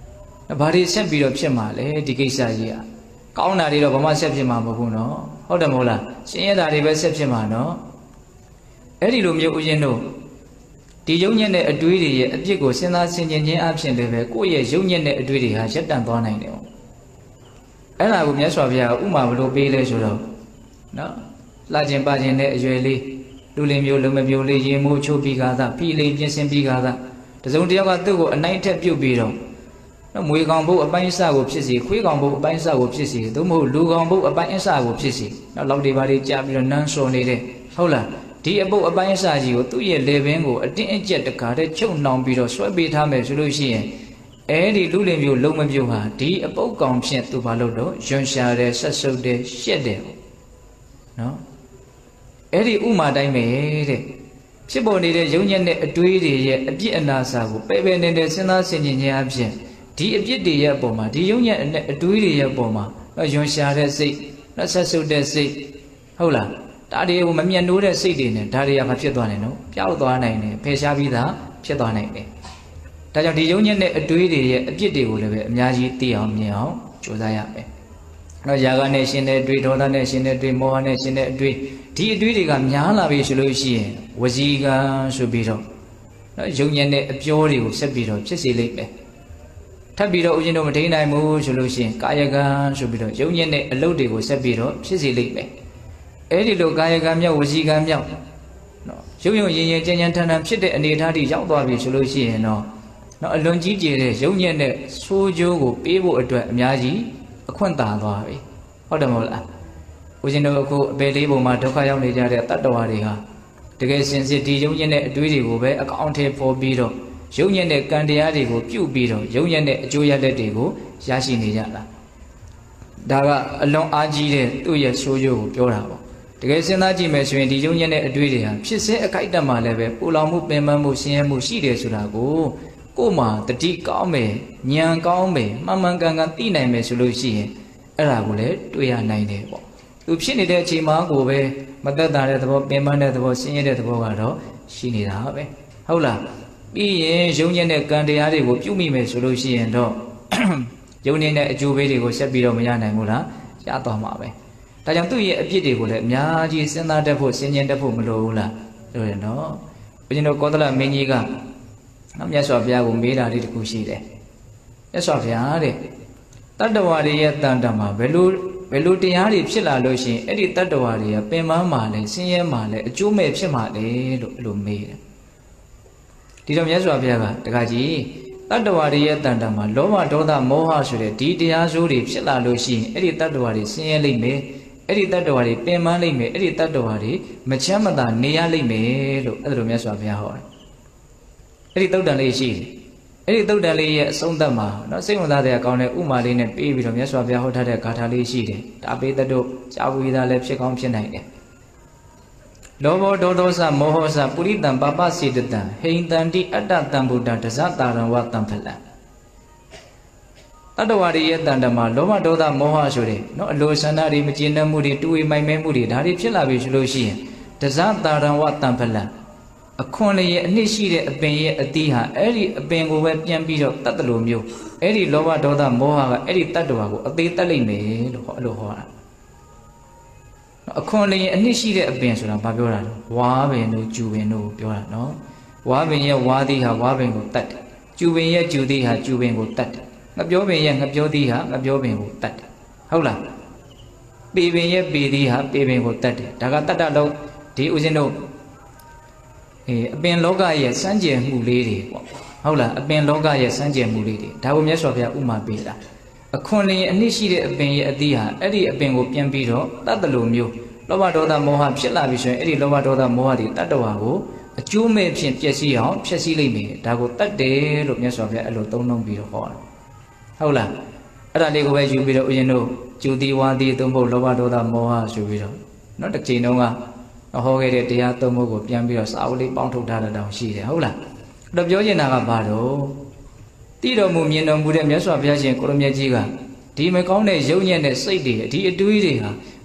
nó bà đi sẽ bị đâu phía mà lệ đi cái gì à cao nào đi đâu bà mà sẽ phía mà mà cũng nóဟုတ်တယ်မဟုတ်လားရှင်ရတာတွေပဲဆက်ဖြစ်မှာနော်အဲ့ဒီလိုမျိုးဥရှင်တို့ဒီယုံညက်တဲ့အတွေးတွေရဲ့အပြစ်ကိုစဉ်းစားဆင်ခြင်ခြင်းအပြင်လည်းပဲကိုယ့်ရဲ့ယုံညက်တဲ့အတွေးတွေဟာရပ်တန့်သွားနိုင်တယ်။အဲ့ဒါကိုမြတ်စွာဘုရားဥမာဘလို့ပေးလဲဆိုတော့နော်လှခြင်းပါခြင်းနဲ့အရွယ်လေးလူလင်မျိုးလုံမမျိုးလေးရေမိုးချိုးပြီးကားသာပြီးလေးပြင်ဆင်ပြီးကားသာတစုံတစ်ယောက်ကသူ့ကိုအနိုင်ထက်ပြုတ်ပြီးတော့မွေကောင်ဘုတ်အပိုင်းအစကိုဖြစ်စီခွေးကောင်ဘုတ်အပိုင်းအစကိုဖြစ်စီသို့မဟုတ်လူကောင်ဘုတ်အပိုင်းအစကိုဖြစ်စီနော်လောက်တွေပါတွေကြားပြီးတော့နန်းစော်နေတဲ့ဟုတ်လားဒီအပုတ်အပိုင်းအစကြီးကိုသူ့ရဲ့လေပင်ကိုအတင်းအကျပ်တကားတဲ့ချုပ်နှောင်ပြီးတော့ဆွဲပေးထားမယ်ဆိုလို့ရှိရင်အဲဒီလူလင်မျိုးလုံးမမျိုးဟာဒီအပုတ်ကောင်ဖြင့်သူဘာလို့တော့ရွံရှာတယ်ဆက်ဆုပ်တယ်ရှက်တယ်နော်အဲ့ဒီဥမာတိုင်းပဲတဲ့ဖြစ်ပေါ်နေတဲ့ယုံညံ့တဲ့အတွေးတွေရဲ့အပြစ်အနာစာကိုပဲပဲနေနေစဉ်းစားဆင်ခြင်ခြင်းအပြင်ဒီအပြစ်တွေရဲ့အပေါ်မှာဒီယုံညံ့တဲ့အတွေးတွေရဲ့အပေါ်မှာရွံရှာတဲ့စိတ်လက်ဆက်ဆုပ်တဲ့စိတ်ဟုတ်လားဒါတွေကိုမမြတ်နိုးတဲ့စိတ်တွေနဲ့ဒါတွေကမဖြစ်သွားနိုင်နော်ပျောက်သွားနိုင်တယ်ဖယ်ရှားပြီးသားဖြစ်သွားနိုင်တယ်ဒါကြောင့်ဒီယုံညံ့တဲ့အတွေးတွေရဲ့အပြစ်တွေကိုလည်းပဲအများကြီးသိအောင်မြင်အောင်ကြိုးစားရမယ်နော်ຢာကနဲ့ရှင်တဲ့အတွေးဒေါသနဲ့ရှင်တဲ့အတွေးမောဟနဲ့ရှင်တဲ့အတွေးဒီအတွေးတွေကများလာပြီဆိုလို့ရှိရင်ဝစီကံဆိုပြီးတော့နော်ယုံညံ့တဲ့အပြောတွေကိုဆက်ပြီးတော့ဖြစ်စေလိမ့်မယ်ထပ်ပြီးတော့ဦးဇင်းတို့မထိန်နိုင်ဘူးဆိုလို့ရှိရင်ကာယကံဆိုပြီးတော့ယုံညံ့တဲ့အလုပ်တွေကိုဆက်ပြီးတော့ဖြစ်စေလိမ့်မယ်အဲ့ဒီလိုကာယကံမြောက်ဝစီကံမြောက်နော်ရုပ်ရုံရင်ရင်ကြင်ကြင်ထန်ထန်ဖြစ်တဲ့အနေအထားတွေရောက်သွားပြီဆိုလို့ရှိရင်တော့နော်အလွန်ကြီးကျယ်တဲ့ယုံညံ့တဲ့ဆိုးကျိုးကိုပေးဖို့အတွက်အများကြီးအခွင့်သာသွားပြီဟုတ်တယ်မဟုတ်လားဦးဇင်းတို့အခုအပေလေးပုံမှာဒုက္ခရောက်နေကြတဲ့တတ္တဝါတွေဟာတကယ်စင်စစ်ဒီယုံညံ့တဲ့အတွေးတွေကိုပဲအကောင့်ထဲပေါ်ပြီးတော့ယုံညံ့တဲ့ကံတရားတွေကိုပြုတ်ပြီးတော့ယုံညံ့တဲ့အကျိုးရလဒ်တွေကိုရရှိနေကြတာဒါကအလွန်အားကြီးတဲ့သူ့ရဲ့ဆိုးကျိုးကိုပြောတာပေါ့တကယ်စဉ်းစားကြည့်မယ်ဆိုရင်ဒီယုံညံ့တဲ့အတွေးတွေဟာဖြစ်စေအခိုက်အတန့်မှာလည်းပဲပူလောင်မှုပင်ပန်းမှုဆင်းရဲမှုရှိတယ်ဆိုတာကိုကိုယ်မှာတတိကောင်းမယ်ဉာဏ်ကောင်းမယ်မှန်မှန်ကန်ကန်သိနိုင်မယ်ဆိုလို့ရှိရင်အဲ့ဒါကိုလည်းတွေ့ရနိုင်တယ်ပေါ့သူဖြစ်နေတဲ့အချိန်မှာကိုပဲမသက်သာတဲ့သဘောပင်ပန်းတဲ့သဘောဆင်းရဲတဲ့သဘောကတော့ရှိနေတာပဲဟုတ်လားပြီးရင်ယုံညံ့တဲ့ကံတရားတွေကိုပြုမိမယ်ဆိုလို့ရှိရင်တော့ယုံနေတဲ့အကျိုးပေးတွေကိုဆက်ပြီးတော့မရနိုင်ဘူးလားရသွားမှာပဲဒါကြောင့်သူ့ရဲ့အပြစ်တွေကိုလည်းအများကြီးစဉ်းစားတတ်ဖို့စဉ်းကျင်တတ်ဖို့မလိုဘူးလားလို့ရနော်ဘုရင်တို့ကောသလမင်းကြီးကနောက်မြတ်စွာဘုရားကိုမေးတာလေးတစ်ခုရှိတယ်မြတ်စွာဘုရားတဲ့တတ္တဝါတွေရဲ့တန်တမှာဘယ်လိုဘယ်လိုတရားတွေဖြစ်လာလို့ရှိရင်အဲ့ဒီတတ္တဝါတွေကပင်ပန်းမှလည်းဆင်းရဲမှလည်းအကျိုးမဲ့ဖြစ်မှလည်းလို့အဲ့လိုမေးတယ်ဒီတော့မြတ်စွာဘုရားကတခါကြီးတတ္တဝါတွေရဲ့တန်တမှာလောဘဒေါသမောဟဆိုတဲ့ဒီတရားစိုးတွေဖြစ်လာလို့ရှိရင်အဲ့ဒီတတ္တဝါတွေဆင်းရဲလိမ့်မယ်အဲ့ဒီတတ္တဝါတွေပင်ပန်းလိမ့်မယ်အဲ့ဒီတတ္တဝါတွေမချမ်းမသာနေရလိမ့်မယ်လို့အဲ့ဒါလိုမြတ်စွာဘုရားဟောတယ်အဲ့ဒီတုတ်တန်လေးရှိတယ်အဲ့ဒီတုတ်တန်လေးရဲ့အဆုံးသတ်မှာเนาะစိတ်ဝင်စားတဲ့ကောင်းတဲ့ဥမာလေးနဲ့ပေးပြီးတော့မြတ်စွာဘုရားဟောထားတဲ့ဂါထာလေးရှိတယ်ဒါပေတတို့ကြာဝိဒါလည်းဖြစ်ကောင်းဖြစ်နိုင်တယ်လောဘောဒေါသောစမောဟစပုရိတံပပစေတတံဟိန္တန္တိအတ္တတံဗုဒ္ဓတဇတာရံဝတံဖလံတတ္တဝါတွေရဲ့တန်တမှာလောဘဒေါသမောဟဆိုတဲ့เนาะအလိုဆန္ဒတွေမကျေနပ်မှုတွေတူဝေမိုင်မဲမှုတွေဒါတွေဖြစ်လာပြီဆိုလို့ရှိရင်တဇတာရံဝတံဖလံအခွန်လေးရဲ့အနှစ်ရှိတဲ့အပင်ရဲ့အသီးဟာအဲ့ဒီအပင်ကိုပဲပြန်ပြီးတော့တတ်တယ်လို့မျိုးအဲ့ဒီလောဘဒေါသမောဟကအဲ့ဒီတတ္တဝါကိုအသေးတက်လိမ့်မယ်လို့ဟောအဲ့လိုဟောတာအခွန်လေးရဲ့အနှစ်ရှိတဲ့အပင်ဆိုတာဘာပြောတာလဲဝါပင်တို့ကျူပင်တို့ပြောတာနော်ဝါပင်ရဲ့ဝါသီးဟာဝါပင်ကိုတတ်တယ်ကျူပင်ရဲ့ကျူသီးဟာကျူပင်ကိုတတ်တယ်ငပြောပင်ရဲ့ငပြောသီးဟာငပြောပင်ကိုတတ်တယ်ဟုတ်လားပေပင်ရဲ့ပေသီးဟာပေပင်ကိုတတ်တယ်ဒါကတတ်တလုံးဒီဦးဇင်းတို့အေးအပင်လောကရဲ့စမ်းကြယ်မှုလေးတွေပေါ့ဟုတ်လားအပင်လောကရဲ့စမ်းကြယ်မှုလေးတွေဒါကိုမြတ်စွာဘုရားဥမာပေးတာအခွန်လျင်အနှစ်ရှိတဲ့အပင်ရဲ့အသီးဟာအဲ့ဒီအပင်ကိုပြန်ပြီးတော့တတ်တယ်လို့မျိုးလောဘဒေါသမောဟဖြစ်လာပြီဆိုရင်အဲ့ဒီလောဘဒေါသမောဟတွေတတ္တဝါကိုအကျိုးမဲ့ဖြင့်ပျက်စီးအောင်ဖျက်ဆီးလိုက်မယ်ဒါကိုတတ်တယ်လို့မြတ်စွာဘုရားအဲ့လိုသုံးနှုန်းပြီးတော့ဟောတာဟုတ်လားအဲ့ဒါလေးကိုပဲယူပြီးတော့ဦးဇင်းတို့ကျူတီဝါတီသုံးဖို့လောဘဒေါသမောဟဆိုပြီးတော့เนาะတစ်ချိန်တုန်းကဟောခဲ့တဲ့တရားသုံးဖို့ကိုပြန်ပြီးတော့စာအုပ်လေးပေါင်းထုတ်ထားတာတောင်ရှိတယ်ဟုတ်လားအဲ့တော့ပြောချင်တာကဘာတော့တိတော်မူမြင်တော်မူတဲ့မြတ်စွာဘုရားရှင်ကိုရမြတ်ကြီးကဒီမကောင်းတဲ့ယုံညံ့တဲ့စိတ်တွေဒီအတွေးတွေဟာတ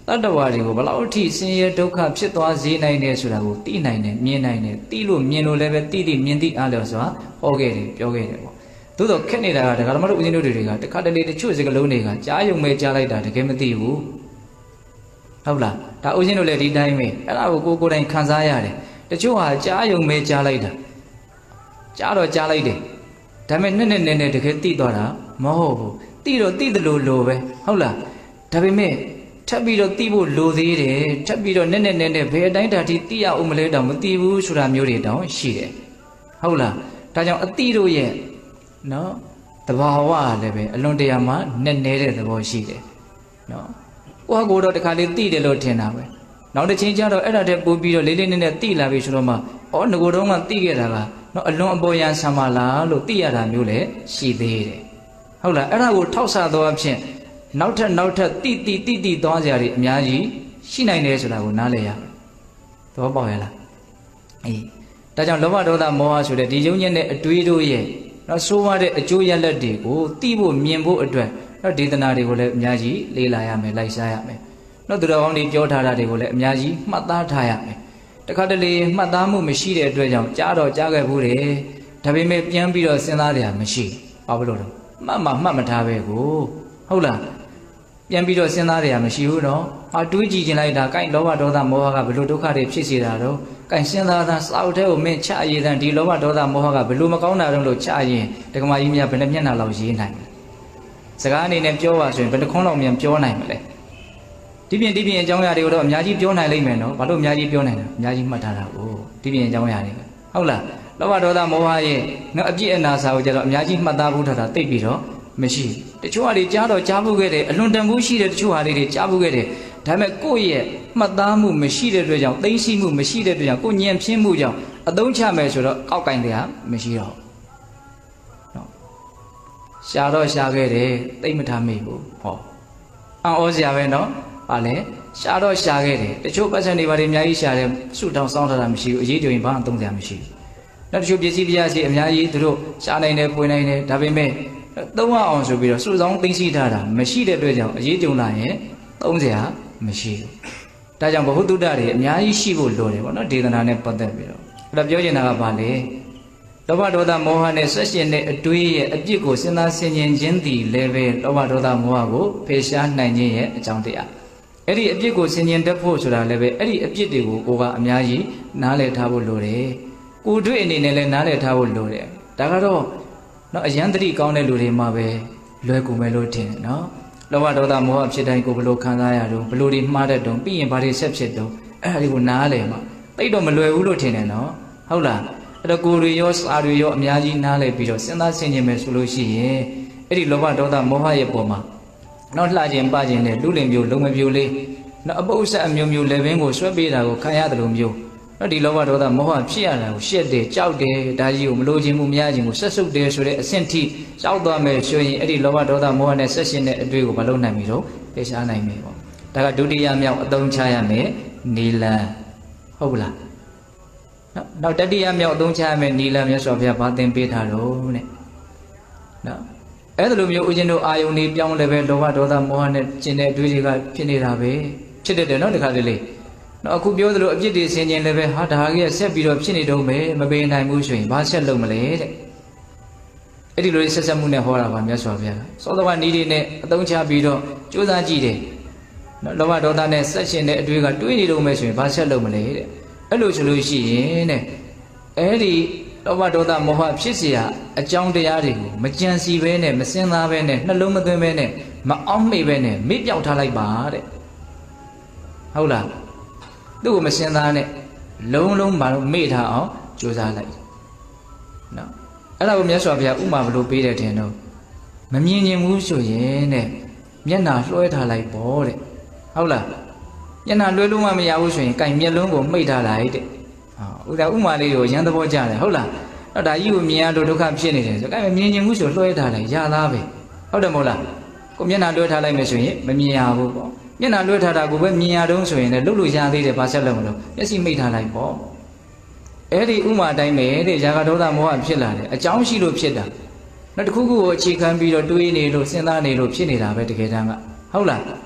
တတ္တဝါတွေကိုဘလောက်ထိဆင်းရဲဒုက္ခဖြစ်သွားစေနိုင်တယ်ဆိုတာကိုသိနိုင်တယ်မြင်နိုင်တယ်သိလို့မြင်လို့လည်းပဲသိသိမြင်သိအားလျော်စွာဟောခဲ့တယ်ပြောခဲ့တယ်ပေါ့သို့တော့ခက်နေတာကဒကာဓမ္မတို့ဦးဇင်းတို့တွေကတခါတလေတချို့စကားလုံးတွေကကြားယုံပဲကြားလိုက်တာတကယ်မသိဘူးဟုတ်လားဒါဦးဇင်းတို့လည်းဒီတိုင်းပဲအဲ့ဒါကိုကိုကိုယ်တိုင်ခံစားရတယ်တချို့ဟာကြားယုံပဲကြားလိုက်တာကြားတော့ကြားလိုက်တယ်ဒါပေမဲ့နဲ့နဲ့နဲ့တကယ်သိသွားတာမဟုတ်ဘူးသိတော့သိတယ်လို့လို့ပဲဟုတ်လားဒါပေမဲ့ထပ်ပြီးတော့သိဖို့လိုသေးတယ်ထပ်ပြီးတော့နဲ့နဲ့နဲ့နဲ့ဘယ်အတိုင်းတာထိသိရအောင်မလဲတောင်မသိဘူးဆိုတာမျိုးတွေတောင်ရှိတယ်ဟုတ်လားဒါကြောင့်အတိတို့ရဲ့နော်တဘာဝလည်းပဲအလွန်တရာမှနဲ့နေတဲ့သဘောရှိတယ်နော်ကိုယ့်ဟာကိုယ်တော့တခါလေးသိတယ်လို့ထင်တာပဲနောက်တစ်ချိန်ကျတော့အဲ့ဒါတည်းပို့ပြီးတော့လေးလေးနက်နက်သိလာပြီဆိုတော့မှဩငကိုယ်တော့မှသိခဲ့တာကနော်အလွန်အပေါ်ရန်ဆံပါလားလို့သိရတာမျိုးလည်းရှိသေးတယ်ဟုတ်လားအဲ့ဒါကိုထောက်ဆသောအဖြစ်နောက်ထပ်နောက်ထပ်တိတိတိတိသွားကြရည်အများကြီးရှိနိုင်တယ်ဆိုတာကိုနားလည်ရမယ်သဘောပေါက်ရလားအေးဒါကြောင့်လောဘဒေါသမောဟဆိုတဲ့ဒီယုံညံ့တဲ့အတွေးတို့ရဲ့နော်ဆိုးရတဲ့အကျိုးရလဒ်တွေကိုသိဖို့မြင်ဖို့အတွက်နော်ဒေသနာတွေကိုလည်းအများကြီးလေ့လာရမယ်လိုက်စားရမယ်နော်သူတော်ကောင်းတွေပြောထားတာတွေကိုလည်းအများကြီးမှတ်သားထားရမယ်တခါတလေမှတ်သားမှုမရှိတဲ့အတွက်ကြောင့်ကြားတော့ကြားခဲ့ဘူးတယ်ဒါပေမဲ့ပြန်ပြီးတော့စဉ်းစားရမရှိဘာလို့လဲမှတ်မှမှတ်မထားပဲကိုဟုတ်လားပြန်ပြီးတော့စဉ်းစားရမရှိဘူးနော်အတွေးကြည့်ခြင်းလိုက်တာကိုင်လောဘဒေါသမောဟကဘယ်လိုဒုက္ခတွေဖြစ်စေတာတော့ကိုင်စဉ်းစားတာစောက်တဲ့ကိုမင်းချရည်တဲ့ဒီလောဘဒေါသမောဟကဘယ်လိုမကောင်းတာတော့လို့ချရင်ဒကမာကြီးများဘယ်နှမျက်နှာလောက်ရေးနိုင်လဲစကားအနေနဲ့ပြောပါဆိုရင်ဘယ်နှခွန်းလောက်မြန်ပြောနိုင်မလဲဒီပြင်ဒီပြင်အကြောင်းအရာတွေကိုတော့အများကြီးပြောနိုင်လိမ့်မယ်နော်ဘာလို့အများကြီးပြောနိုင်လဲအများကြီးမှတ်ထားတာကိုဒီပြင်အကြောင်းအရာတွေဟုတ်လားလောဘဒေါသမောဟရဲ့နော်အပြည့်အနာစာကိုကြတော့အများကြီးမှတ်သားဖို့ထားတာသိပြီးတော့မရှိတချို့ဟာတွေကြားတော့ကြားဖို့ခဲ့တယ်အလွန်တန်ဖိုးရှိတဲ့တချို့ဟာတွေကြားဖို့ခဲ့တယ်ဒါပေမဲ့ကိုယ့်ရဲ့မှတ်သားမှုမရှိတဲ့အတွက်ကြောင့်သိသိမှုမရှိတဲ့အတွက်ကြောင့်ကိုယ်ဉာဏ်ဖြင်းမှုကြောင့်အသုံးချမယ်ဆိုတော့အောက်ကင်တရားမရှိတော့နော်ရှာတော့ရှာခဲ့တယ်သိမထားမိဘူးဟောအံ့ဩစရာပဲနော်ဟာလေရှာတော့ရှာခဲ့တယ်တချို့ပတ်စံတွေဘာတွေအများကြီးရှာတယ်စုတောင်းစောင်းထားတာမရှိဘူးအရေးကြုံရင်ဘာအသုံးစရာမရှိဘူးနောက်တချို့ပစ္စည်းပြရစီအများကြီးသူတို့ရှာနိုင်တယ်ပွေနိုင်တယ်ဒါပေမဲ့သုံးအောင်ဆိုပြီးတော့စုဆောင်သိသိထားတာမရှိတဲ့အတွက်ကြောင့်အရေးကြုံလာရင်သုံးစရာမရှိဘူးဒါကြောင့်ဘ ഹു တုတ္တတွေအများကြီးရှိဖို့လိုတယ်ပေါ့နော်ဒေသနာနဲ့ပတ်သက်ပြီးတော့အဲ့ဒါပြောချင်တာကဘာလဲလောဘဒေါသမောဟနဲ့ဆက်ရှင်တဲ့အတွေးရဲ့အပြစ်ကိုစဉ်းစားဆင်ခြင်ခြင်းသည်လည်းပဲလောဘဒေါသမောဟကိုဖယ်ရှားနိုင်ခြင်းရဲ့အကြောင်းတရားအဲ့ဒီအပြစ်ကိုဆင်ခြင်တတ်ဖို့ဆိုတာလည်းပဲအဲ့ဒီအပြစ်တွေကိုကိုကအများကြီးနားလည်ထားဖို့လိုတယ်ကိုယ်တွေ့အနေနဲ့လည်းနားလည်ထားဖို့လိုတယ်ဒါကတော့နော်အယံတတိကောင်းတဲ့လူတွေမှာပဲလွယ်ကူမယ်လို့ထင်တယ်နော်လောဘဒေါသမောဟဖြစ်တိုင်းကိုဘလို့ခံစားရတော့ဘလို့ဒီမှားတတ်တော့ပြီးရင်ဘာတွေဆက်ဖြစ်တော့အဲ့ဒါတွေကိုနားလည်မှာတိတ်တော့မလွယ်ဘူးလို့ထင်တယ်နော်ဟုတ်လားအဲ့တော့ကိုယ်တွေရောစာတွေရောအများကြီးနားလည်ပြီးတော့စဉ်းစားဆင်ခြင်မယ်ဆိုလို့ရှိရင်အဲ့ဒီလောဘဒေါသမောဟရဲ့ပုံမှာနော်လှခြင်းပခြင်းနဲ့လူလင်မျိုးလုံမပြိုလေးနော်အပုပ်ဆက်အမျိုးမျိုးလည်းဘင်းကိုဆွဲပေးတာကိုခံရတယ်လို့မျိုးနော်ဒီလောဘဒေါသမောဟဖြစ်ရတာကိုရှက်တယ်ကြောက်တယ်ဒါကြီးကိုမလိုချင်မှုမရချင်မှုဆက်ဆုပ်တယ်ဆိုတဲ့အဆင့်ထိကြောက်သွားမယ်ဆိုရင်အဲ့ဒီလောဘဒေါသမောဟနဲ့ဆက်ရှင်တဲ့အတွေ့ကိုမလုပ်နိုင်ပြီတော့ပြေရှားနိုင်ပြီပေါ့ဒါကဒုတိယမြောက်အသုံးချရမယ်နီလန်ဟုတ်လားနော်နောက်တတိယမြောက်အသုံးချရမယ်နီလန်မြတ်စွာဘုရားဘာသင်ပေးထားတော့တဲ့နော်အဲ့ဒါလိုမျိုးဦးဇင်းတို့အာယုန်တွေပြောင်းလည်းပဲလောဘဒေါသမောဟနဲ့ကျင်တဲ့အတွေ့တွေကဖြစ်နေတာပဲဖြစ်တတ်တယ်နော်ဒီခါလေးလေးနော်အခုပြောသလိုအပြစ်တွေဆင်ခြင်လည်းပဲဟာဒါကြီးဆက်ပြီးတော့ဖြစ်နေတော့မယ်မပေးနိုင်ဘူးဆိုရင်ဘာဆက်လုပ်မလဲတဲ့အဲ့ဒီလိုဆက်ဆက်မှုနဲ့ဟောတာပါမြတ်စွာဘုရားသောတော်ကနီးတွေနဲ့အသုံးချပြီးတော့ကြိုးစားကြည့်တယ်နော်လောဘဒေါသနဲ့ဆက်ရှင်တဲ့အတွေ့ကတွေးနေတော့မယ်ဆိုရင်ဘာဆက်လုပ်မလဲတဲ့အဲ့လိုဆိုလို့ရှိရင်တဲ့အဲ့ဒီလောဘဒေါသမောဟဖြစ်เสียအကြောင်းတရားတွေကိုမကြံစီဘဲနဲ့မစင်သားဘဲနဲ့နှလုံးမသွင်းဘဲနဲ့မအောင်မိဘဲနဲ့မေ့ပြောက်ထားလိုက်ပါတဲ့ဟုတ်လားသူ့ကိုမစင်သားနဲ့လုံးလုံးမလို့မေ့ထားအောင်ကြိုးစားလိုက်နော်အဲ့ဒါကိုမြတ်စွာဘုရားဥမာဘလို့ပေးတယ်ထင်တော့မမြင်ခြင်းဘူးဆိုရင်တဲ့မျက်နှာလွှဲထားလိုက်ပေါ့တဲ့ဟုတ်လားမျက်နှာလွှဲလို့မှမရဘူးဆိုရင်ကင်မျက်လုံးကိုမိတ်ထားလိုက်တဲ့ဟောဥဒါဥမာလေးကိုရန်သဘောကျတယ်ဟုတ်လားတော့ဒါကြီးကိုမြင်ရလို့ဒုက္ခဖြစ်နေတယ်ဆိုကင်မြင်ခြင်းဘူးဆိုလွှဲထားလိုက်ရသားပဲဟုတ်တယ်မဟုတ်လားကိုမျက်နှာလွှဲထားလိုက်မယ်ဆိုရင်မမြင်ရဘူးပေါ့မျက်နှာလွှဲထားတာကိုပဲမြင်ရတော့ဆိုရင်လည်းလှုပ်လို့ရသေးတယ်ဘာဆက်လို့မလို့မျက်စိမိတ်ထားလိုက်ပေါ့အဲ့ဒီဥမာတိုင်းပဲတဲ့ຢာကဒေါသမောဟဖြစ်လာတယ်အကြောင်းရှိလို့ဖြစ်တာနောက်တစ်ခုခုကိုအခြေခံပြီးတော့တွေးနေလို့စဉ်းစားနေလို့ဖြစ်နေတာပဲတကယ်တမ်းကဟုတ်လား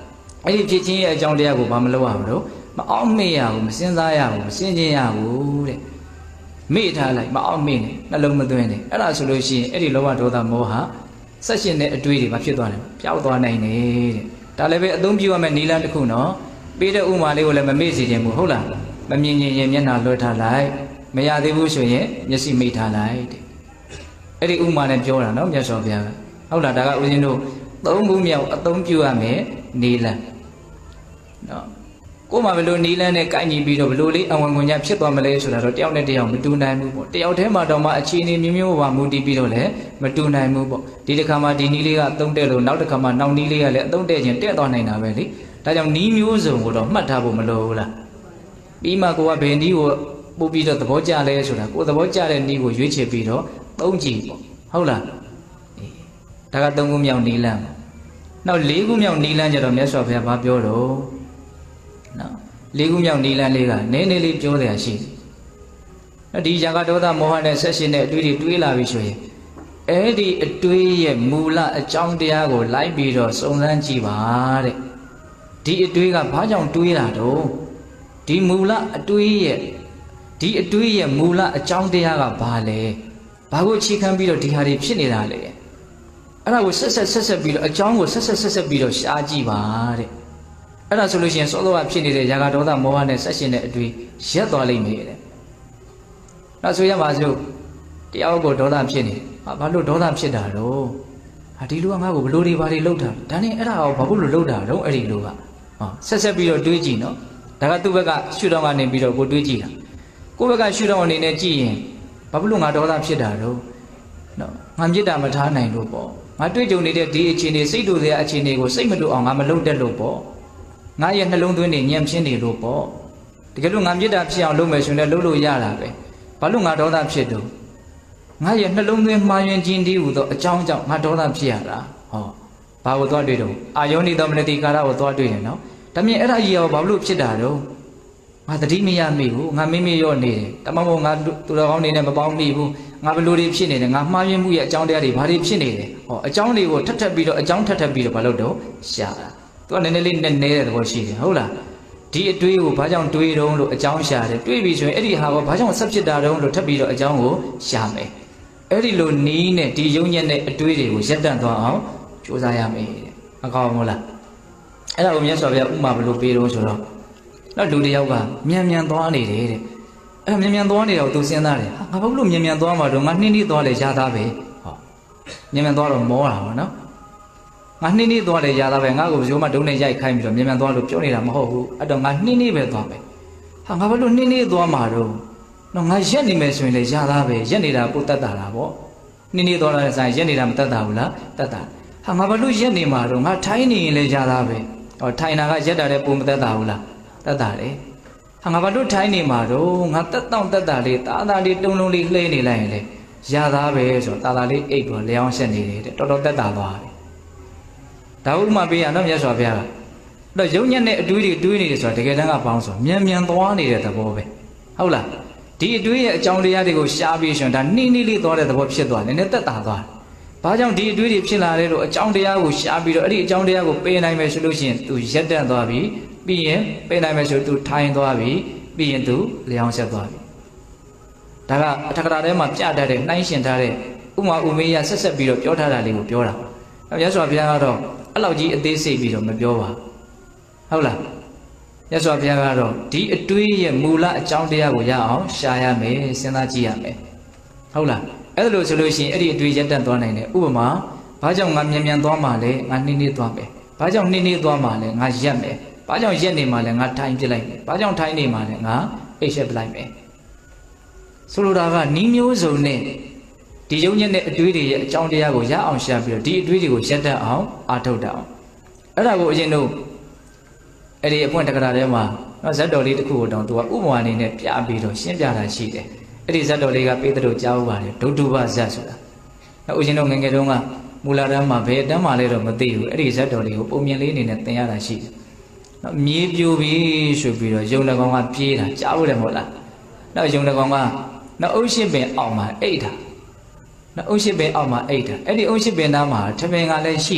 အဲ့ဒီဖြစ်ချင်းရဲ့အကြောင်းတရားကိုဘာမလုပ်ရဘူးလို့မအောင်မေ့ရဘူးမစင်စားရဘူးမစင်ကျင်ရဘူးတဲ့မေ့ထားလိုက်မအောင်မေ့နဲ့နှလုံးမသွင်းနဲ့အဲ့ဒါဆိုလို့ရှိရင်အဲ့ဒီလောဘဒေါသမောဟဆက်ရှင်တဲ့အတွေ့တွေမဖြစ်သွားတယ်ပျောက်သွားနိုင်တယ်တဲ့ဒါလည်းပဲအသုံးပြုရမယ့်နည်းလမ်းတစ်ခုနော်ပေးတဲ့ဥမာလေးကိုလည်းမမေ့စေချင်ဘူးဟုတ်လားမမြင်ရင်မျက်နှာလွှဲထားလိုက်မရသေးဘူးဆိုရင်မျက်စိမိတ်ထားလိုက်တဲ့အဲ့ဒီဥမာနဲ့ပြောတာနော်မြတ်စွာဘုရားကဟုတ်လားဒါကဦးဇင်းတို့သုံးခုမြောက်အသုံးပြုရမယ်နည်းလမ်းနော်ကိုယ်မှဘယ်လိုနည်းလမ်းနဲ့ကိုက်ညီပြီးတော့ဘယ်လိုလေးအဝင်ဝင်ညဖြစ်သွားမလဲဆိုတာတော့တယောက်နဲ့တယောက်မတူနိုင်ဘူးပေါ့တယောက်တည်းမှာတော့မှအခြေအနေမျိုးမျိုးပါမူတည်ပြီးတော့လည်းမတူနိုင်ဘူးပေါ့ဒီတစ်ခါမှဒီနည်းလေးကအသုံးတဲ့လို့နောက်တစ်ခါမှနောက်နည်းလေးကလည်းအသုံးတဲ့ခြင်းတက်သွားနိုင်တာပဲလေဒါကြောင့်နည်းမျိုးစုံကိုတော့မှတ်ထားဖို့မလိုဘူးလားပြီးမှကိုကဘယ်နည်းကိုပို့ပြီးတော့သဘောကျလဲဆိုတာကိုယ်သဘောကျတဲ့နည်းကိုရွေးချယ်ပြီးတော့သုံးကြည့်ပေါ့ဟုတ်လားဒါကသုံးခုမြောက်နည်းလမ်းနောက်လေးခုမြောက်နည်းလမ်းကျတော့မြတ်စွာဘုရားဘာပြောတော့နော်လေးခုမြောက်နည်းလမ်းလေးကနည်းနည်းလေးပြောတယ်ရှိတယ်ဒီဇာကဒေါသမောဟနဲ့ဆက်ရှင်တဲ့အတွေ့အတွေးလာပြီဆိုရင်အဲ့ဒီအတွေးရဲ့မူလအကြောင်းတရားကိုလိုက်ပြီးတော့စုံစမ်းကြည့်ပါတဲ့ဒီအတွေးကဘာကြောင့်တွေးတာတော့ဒီမူလအတွေးရဲ့ဒီအတွေးရဲ့မူလအကြောင်းတရားကဘာလဲဘာကိုအခြေခံပြီးတော့ဒီဟာတွေဖြစ်နေတာလဲအဲ့ဒါကိုဆက်ဆက်ဆက်ဆက်ပြီးတော့အကြောင်းကိုဆက်ဆက်ဆက်ဆက်ပြီးတော့ရှားကြည့်ပါတဲ့အဲ့ဒါဆိုလို့ရှိရင်စောစောကဖြစ်နေတဲ့ຢာကဒေါသမောဟနဲ့ဆက်ရှင်တဲ့အတွေ့ရက်သွားလိမ့်မယ်တဲ့နောက်ဆိုရပါစို့တရားကိုဒေါသဖြစ်နေဟာဘာလို့ဒေါသဖြစ်တာတော့ဟာဒီလူကငါ့ကိုဘလို့တွေဘာတွေလုပ်တာဒါနဲ့အဲ့ဒါကိုဘာလို့လုပ်တာတော့အဲ့ဒီလူကဟောဆက်ဆက်ပြီးတော့တွေးကြည့်နော်ဒါကသူ့ဘက်ကရှုထောင့်ကနေပြီးတော့ကိုတွေးကြည့်တာကိုယ့်ဘက်ကရှုထောင့်အနေနဲ့ကြည့်ရင်ဘာလို့ငါဒေါသဖြစ်တာတော့နော်ငါမြစ်တာမထားနိုင်လို့ပေါ့ငါတွေ့ကြုံနေတဲ့ဒီအခြေအနေစိတ်တူတဲ့အခြေအနေကိုစိတ်မတူအောင်ငါမလုပ်တတ်လို့ပေါ့ငါရဲ့နှလုံးသွင်းနေညံ့ဖြစ်နေလို့ပေါ့တကယ်လို့ငါမြစ်တာဖြစ်အောင်လုပ်မယ်ဆိုရင်လည်းလုပ်လို့ရတာပဲဘာလို့ငါဒေါသဖြစ်တော့ငါရဲ့နှလုံးသွင်းမှားယွင်းခြင်းတည်းဟူသောအကြောင်းကြောင့်ငါဒေါသဖြစ်ရတာဟောဘာကိုသွားတွေ့တော့အာယောနိသောမနတိကာရကိုသွားတွေ့တယ်နော်ဒါမြင်အဲ့ဒါကြီးရောဘာလို့ဖြစ်တာတော့ငါတတိမရမိဘူးငါမိမိရော့နေတယ်တမမို့ငါသူတော်ကောင်းနေနဲ့မပေါင်းမိဘူးငါဘလို့တွေဖြစ်နေတယ်ငါမှားယွင်းမှုရဲ့အကြောင်းတရားတွေဘာတွေဖြစ်နေတယ်ဟောအကြောင်းတွေကိုထပ်ထပ်ပြီးတော့အကြောင်းထပ်ထပ်ပြီးတော့ဘာလို့တော့ရှာတာသူကနည်းနည်းလေးနဲ့နေတဲ့သဘောရှိတယ်ဟုတ်လားဒီအတွေးကိုဘာကြောင့်တွေးတုံးလို့အကြောင်းရှာတယ်တွေးပြီးဆိုရင်အဲ့ဒီဟာကဘာကြောင့်ဆက်ဖြစ်တာတုံးလို့ထပ်ပြီးတော့အကြောင်းကိုရှာမယ်အဲ့ဒီလိုနီးနဲ့ဒီယုံညံ့တဲ့အတွေးတွေကိုရပ်တန့်သွားအောင်ကြိုးစားရမယ်တဲ့အကောင်းဟုတ်လားအဲ့ဒါကိုမြတ်စွာဘုရားဥမာဘလို့ပေးတော့ဆိုတော့နောက်လူတယောက်ကမြန်မြန်သွားနေတယ်တဲ့အဲ့မြန်မြန်သွားနေတော့သူစဉ်းစားတယ်ဟာငါဘာလို့မြန်မြန်သွားမှာတော့ငါနှင်းနှီးသွားလေရသားပဲဟောမြန်မြန်သွားတော့မောတာပေါ့နော်ငါနှင်းနှီးသွားလေရသားပဲငါ့ကိုဘယ်လိုမှဒုံနဲ့ရိုက်ခိုင်းပြီးတော့မြန်မြန်သွားလို့ပြောနေတာမဟုတ်ဘူးအဲ့တော့ငါနှင်းနှီးပဲသွားမယ်ဟာငါဘာလို့နှင်းနှီးသွားမှာတော့နော်ငါရက်နေမယ်ဆိုရင်လေရသားပဲရက်နေတာပို့တတ်တာလားပေါ့နှင်းနှီးသွားတဲ့ဆိုင်ရက်နေတာမတတ်တာဘူးလားတတ်တာဟာငါဘာလို့ရက်နေမှာတော့ငါထိုင်းနေရင်လေရသားပဲဟောထိုင်တာကရက်တာတဲ့ပုံမတတ်တာဘူးလားတတ်တာလေဟာငါဘာလို့ထိုင်းနေမှာတော့ငါတက်တောင့်တက်တာလေးတာတာလေးတုံလုံးလေးလှဲနေလိုက်ရင်လေရသားပဲဆိုတော့တာတာလေးအိတ်ပေါ်လျောင်းဆက်နေတယ်တဲ့တော်တော်တက်တာသွားတယ်ဒါဥမာပေးရနော်မြတ်စွာဘုရားကအဲ့တော့ယုံညံ့တဲ့အတွေးတွေတွေးနေတယ်ဆိုတာတကယ်တမ်းကပေါင်းဆိုမြန်မြန်သွားနေတဲ့သဘောပဲဟုတ်လားဒီအတွေးရဲ့အကြောင်းတရားတွေကိုရှားပြီးရှင်ဒါနှီးနှီးလေးသွားတဲ့သဘောဖြစ်သွားတယ်နည်းနည်းတက်တာသွားတယ်ဘာကြောင့်ဒီအတွေးတွေဖြစ်လာလဲလို့အကြောင်းတရားကိုရှားပြီးတော့အဲ့ဒီအကြောင်းတရားကိုပေးနိုင်မယ်ဆိုလို့ရှိရင်သူရက်တက်သွားပြီပြီးရင်ပေးနိုင်မယ်ဆိုသူထိုင်သွားပြီပြီးရင်သူလျောင်းဆက်သွားပြီဒါကအထက်ကရာထဲမှာပြတတ်တဲ့နှိုင်းရှင်ထားတဲ့ဥမာဥမေယဆက်ဆက်ပြီးတော့ပြောထားတာလေးကိုပြောတာ။မြတ်စွာဘုရားကတော့အဲ့လောက်ကြီးအသေးစိတ်ပြီးတော့မပြောပါဟုတ်လားမြတ်စွာဘုရားကတော့ဒီအတွေးရဲ့မူလအကြောင်းတရားကိုရအောင်ရှာရမယ်စဉ်းစားကြည့်ရမယ်ဟုတ်လားအဲ့လိုဆိုလို့ရှိရင်အဲ့ဒီအတွေးရက်တက်သွားနိုင်တယ်ဥပမာဘာကြောင့်ငါမြန်မြန်သွားမှာလဲငါနှင်းနှင်းသွားမယ်ဘာကြောင့်နှင်းနှင်းသွားမှာလဲငါရက်မယ်ဘာကြောင့်ရက်နေမှာလဲငါထိုင်ပြလိုက်မယ်ဘာကြောင့်ထိုင်နေမှာလဲငါအိတ်ရှက်ပြလိုက်မယ်ဆိုလိုတာကနီးမျိုးစုံနဲ့ဒီယုံညံ့တဲ့အတွေးတွေရဲ့အကြောင်းတရားကိုရအောင်ရှာပြီးတော့ဒီအတွေးတွေကိုရက်တတ်အောင်အားထုတ်တတ်အောင်အဲ့ဒါကိုအရင်တို့အဲ့ဒီအပွင့်တက္ကရာထဲမှာနော်ဇတ်တော်လေးတစ်ခုကိုတောင်သူကဥပမာအနေနဲ့ပြပြီးတော့ရှင်းပြတာရှိတယ်အဲ့ဒီဇတ်တော်လေးကပေးတဲ့တို့ကြားဦးပါတယ်ဒုတုပဇတ်ဆိုတာနော်ဦးဇင်းတို့ငယ်ငယ်တုန်းကမူလာတန်းမှာဘယ်အတန်းမှာလဲတော့မသိဘူးအဲ့ဒီဇတ်တော်လေးကိုပုံမြင်လေးအနေနဲ့သင်ရတာရှိတယ်နော်မြေပြိုပြီဆိုပြီးတော့ယုံတကောင်ကပြေးတာကြားဖို့တယ်မဟုတ်လားနော်ယုံတကောင်ကနော်အုပ်ရှိပင်အောင်မှာအိတ်တာနော်အုပ်ရှိပင်အောင်မှာအိတ်တာအဲ့ဒီအုပ်ရှိပင်သားမှာထမင်ကလည်းရှိတယ်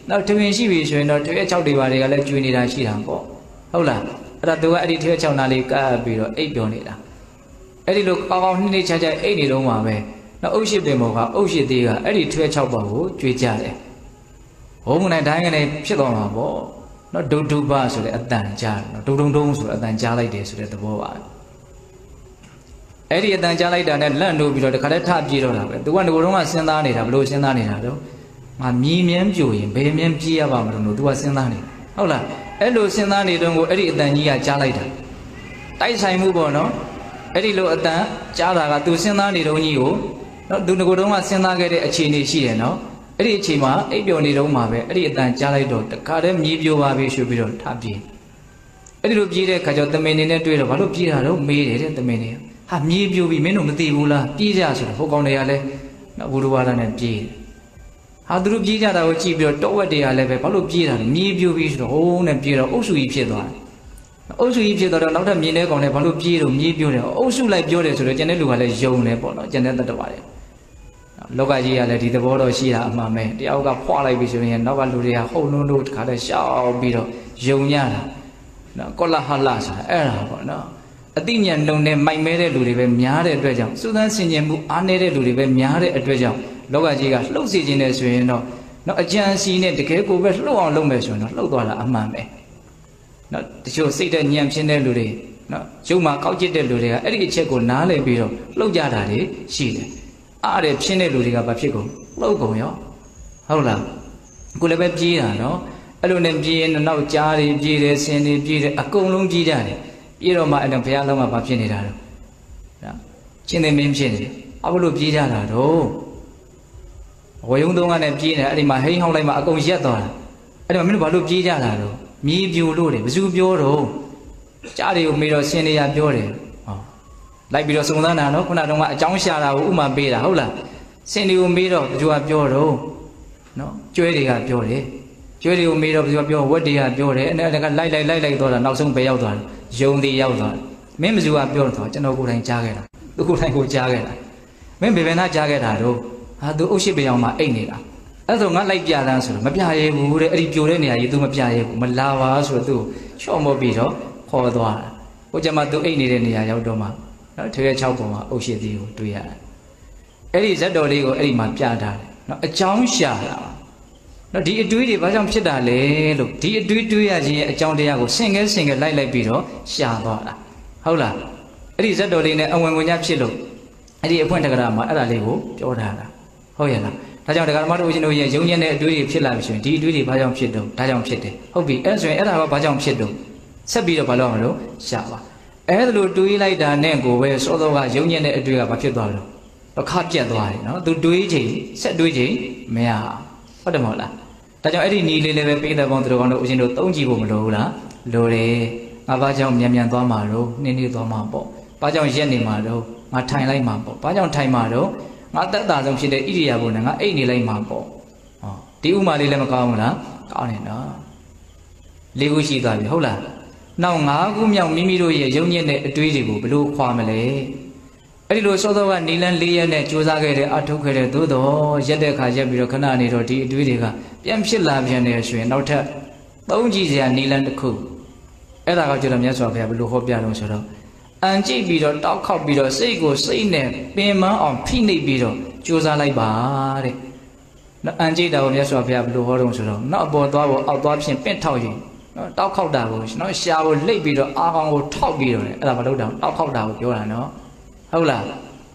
နောက်ထမင်းရှိပြီဆိုရင်တော့ထွေး၆တွေပါတွေကလည်းကျွေးနေတာရှိတာပေါ့ဟုတ်လားအဲ့ဒါသူကအဲ့ဒီထွေး၆နားလေးကပ်ပြီးတော့အိပ်ပျော်နေတာအဲ့ဒီလိုကောင်းကောင်းနှိမ့်နှိမ့်ချာချာအိပ်နေတော့မှာပဲနောက်အုပ်ရှိပင်မောကအုပ်ရှိသေးကအဲ့ဒီထွေး၆ပါကိုကျွေးကြတယ်ဘုံမနဲ့တိုင်းကနေဖြစ်သွားမှာပေါ့နော်ဒုဒုပဆိုတဲ့အတန်ကြားနော်ဒုံဒုံဒုံဆိုတဲ့အတန်ကြားလိုက်တယ်ဆိုတဲ့သဘောပါအဲ့ဒီအတန်ကြားလိုက်တာနဲ့လန့်လို့ပြီးတော့တခါတည်းထပြေးတော့တာပဲသူကငိုတော့ကစဉ်းစားနေတာဘလို့စဉ်းစားနေတာတော့ငါမြည်မြန်းပြိုရင်ဘယ်မြန်းပြေးရပါမလို့သူကစဉ်းစားနေဟုတ်လားအဲ့လိုစဉ်းစားနေတော့ကိုအဲ့ဒီအတန်ကြီးကကြားလိုက်တာတိုက်ဆိုင်မှုပေါ့နော်အဲ့ဒီလိုအတန်ကြားတာကသူစဉ်းစားနေတော့ကြီးကိုနော်သူငိုတော့ကစဉ်းစားခဲ့တဲ့အခြေအနေရှိတယ်နော်အဲ့ဒီအချိန်မှာအိပ်ပျော်နေတော့မှာပဲအဲ့ဒီအတန်ကြားလိုက်တော့တခါတည်းမြည်ပြိုပါပြီဆိုပြီးတော့ထပြေးအဲ့ဒီလိုပြေးတဲ့ခါကျတော့တမင်နေနဲ့တွေ့တော့ဘာလို့ပြေးတာတော့မေးတယ်တဲ့တမင်နေဟာမြေပြိုပြီမင်းတို့မသိဘူးလားပြေးကြဆိုတော့ဟိုကောင်တွေကလည်းနော်ဘူရဝါဒနဲ့ပြေးဟာသူတို့ပြေးကြတာကိုကြည့်ပြီးတော့တောဝက်တွေကလည်းပဲဘာလို့ပြေးတာလဲမြေပြိုပြီဆိုတော့ဟိုးနဲ့ပြေးတော့အုပ်စုကြီးဖြစ်သွားတယ်အုပ်စုကြီးဖြစ်တော့နောက်ထပ်မြင်တဲ့ကောင်တွေဘာလို့ပြေးတော့မြေပြိုတယ်အုပ်စုလိုက်ပြောတယ်ဆိုတော့ကျန်တဲ့လူကလည်းယုံတယ်ပေါ့နော်ကျန်တဲ့တတ္တဝါတွေလောကကြီးကလည်းဒီသဘောတော့ရှိတာအမှန်ပဲတယောက်ကဖွာလိုက်ပြီဆိုရင်နောက်ကလူတွေကဟုတ်နှုံးလို့တခါတည်းရှောက်ပြီးတော့ယုံညတာနော်ကောလဟလဆိုတာအဲ့ဒါပေါ့နော်အတိညာလုံနဲ့မိုက်မဲတဲ့လူတွေပဲများတဲ့အတွက်ကြောင့်စုသန်းဆင်ခြင်မှုအားနည်းတဲ့လူတွေပဲများတဲ့အတွက်ကြောင့်လောကကြီးကလှုပ်စေခြင်းနဲ့ဆိုရင်တော့နော်အကြံစီနဲ့တကယ်ကိုပဲလှုပ်အောင်လုပ်မယ်ဆိုရင်တော့လှုပ်သွားတာအမှန်ပဲနော်တချို့စိတ်တဲ့ညံဖြစ်တဲ့လူတွေနော်ရုပ်မှာကောက်ကျစ်တဲ့လူတွေကအဲ့ဒီအချက်ကိုနားလည်ပြီးတော့လှုပ်ကြတာတွေရှိတယ်အားတယ်ဖြစ်တဲ့လူတွေကဘာဖြစ်ကုန်လှုပ်ကုန်ရောဟုတ်လားအခုလည်းပဲပြေးတာနော်အဲ့လိုနဲ့ပြေးရင်နောက်ကြားတွေပြေးတယ်ဆင်းတွေပြေးတယ်အကုန်လုံးပြေးကြတယ်ပြေးတော့မှအဲ့တော့ဘုရားလုံးကဘာဖြစ်နေတာတော့နော်ရှင်းသိမင်းဖြစ်နေတယ်အဘလို့ပြေးကြတာတော့ဝေယုံသုံးကနဲ့ပြေးနေအဲ့ဒီမှာဟိန်းဟောင်းလိုက်မှအကုန်ရက်သွားတာအဲ့တော့မင်းတို့ဘာလို့ပြေးကြတာတော့မြေပြိုလို့တယ်ဘယ်သူပြောတော့ကြားတွေကိုမေးတော့ဆင်းနေရပြောတယ်ဟောလိုက်ပြီးတော့စုံစမ်းတာနော်ခုနကတော့အကြောင်းရှာတာကိုဥမာပေးတာဟုတ်လားဆင်းတွေကိုမေးတော့ဘယ်သူကပြောတော့နော်ကျွဲတွေကပြောတယ်ကျွဲတွေကိုမေးတော့ဘယ်သူကပြောဝက်တွေကပြောတယ်အဲ့ဒါကလိုက်လိုက်လိုက်လိုက်သွားတာနောက်ဆုံးပဲရောက်သွားတယ်ယုံသေးရောက်သွားတယ်မင်းမစုကပြောတော့ကျွန်တော်ကိုယ်တိုင်ကြားခဲ့တာသူကိုယ်တိုင်ကိုကြားခဲ့တာမင်းဘယ်ဘယ်နာကြားခဲ့တာတော့ဟာသူအုပ်ရှိပယောင်မှာအိတ်နေတာအဲ့ဆိုငါလိုက်ပြတာဆိုတော့မပြရဲဘူးတဲ့အဲ့ဒီပြိုတဲ့နေရာကြီး तू မပြရဲဘူးမလာပါဆိုတော့ तू ချော့မော့ပြီးတော့ခေါ်သွားတာဟိုကျမှ तू အိတ်နေတဲ့နေရာရောက်တော့မှနော်ထွေး၆ပုံမှာအုပ်ရှိသေးကိုတွေ့ရတယ်အဲ့ဒီဇက်တော်လေးကိုအဲ့ဒီမှာပြထားတယ်နော်အကြောင်းရှာတာနော်ဒီအတွေးတွေဘာကြောင့်ဖြစ်တာလဲလို့ဒီအတွေးတွေးရခြင်းရဲ့အကြောင်းတရားကိုဆင်ကဲဆင်ကဲလိုက်လိုက်ပြီးတော့ရှာသွားတာဟုတ်လားအဲ့ဒီဇက်တော်လေးနဲ့အဝင်ဝင်ညဖြစ်လို့အဲ့ဒီအဖွင့်တက္ကရာမှာအဲ့ဒါလေးကိုပြောထားတာဟုတ်ရဲ့လားဒါကြောင့်တရားဓမ္မတို့ဦးဇင်းတို့ရဲ့ယုံညံ့တဲ့အတွေးတွေဖြစ်လာပြီဆိုရင်ဒီအတွေးတွေဘာကြောင့်ဖြစ်တော့ဒါကြောင့်ဖြစ်တယ်ဟုတ်ပြီအဲ့ဆိုရင်အဲ့ဒါကဘာကြောင့်ဖြစ်တော့ဆက်ပြီးတော့ဘာလို့အောင်လို့ရှာပါအဲ့ဒါလိုတွေးလိုက်တာနဲ့ကိုပဲစောစောကယုံညံ့တဲ့အတွေးကဘာဖြစ်သွားလို့တစ်ခါပြတ်သွားတယ်နော်သူတွေးချိန်ဆက်တွေးချိန်မရဟုတ်တယ်မဟုတ်လားဒါကြောင့်အဲ့ဒီနီးလေးလည်းပဲပေးတဲ့ပေါင်းသူတို့ကောင်တို့ဦးဇင်းတို့သုံးကြည့်ဖို့မလိုဘူးလားလိုတယ်ငါဘာကြောင့်မြန်မြန်သွားမှာတော့နင်းနေသွားမှာပေါ့ဘာကြောင့်ရက်နေမှာတော့ငါထိုင်လိုက်မှာပေါ့ဘာကြောင့်ထိုင်မှာတော့ငါတက်တာဆုံးဖြစ်တဲ့ဣရိယာပုနဲ့ငါအိတ်နေလိုက်မှာပေါ့ဟောဒီဥမာလေးလည်းမကောင်းဘူးလားကောင်းတယ်နော်လေးခုရှိသွားပြီဟုတ်လားနောက်ငါးခုမြောက်မိမိတို့ရဲ့ယုံညံ့တဲ့အတွေးတွေကိုဘယ်လိုခွာမလဲအဲ့ဒီလိုစောစောကနီလန်းလေးရက်နဲ့ကြိုးစားခဲ့တဲ့အထုတ်ခဲ့တဲ့သို့တော်ရက်တဲ့ခါရက်ပြီးတော့ခဏနေတော့ဒီအတွေးတွေကပြန်ဖြစ်လာပြန်နေဆိုရင်နောက်ထပ်သုံးကြည့်စရာနီလန်းတစ်ခုအဲ့ဒါကကျတော့မြတ်စွာဘုရားဘယ်လိုဟောပြတော့ဆိုတော့အန်ကြည့်ပြီးတော့တောက်ခောက်ပြီးတော့စိတ်ကိုစိတ်နဲ့ပင်မအောင်ဖိနှိပ်ပြီးတော့ကြိုးစားလိုက်ပါတဲ့နော်အန်ကြည့်တာကိုမြတ်စွာဘုရားဘယ်လိုဟောတော့ဆိုတော့နောက်အပေါ်သွားဖို့အောက်သွားဖြင့်ပင့်ထောက်ရင်နော်တောက်ခောက်တာကိုနော်ရှာကိုလိပ်ပြီးတော့အာကောင်ကိုထောက်ပြီးတော့အဲ့ဒါမလုပ်တော့တောက်ခောက်တာကိုပြောတာနော်ဟုတ်လား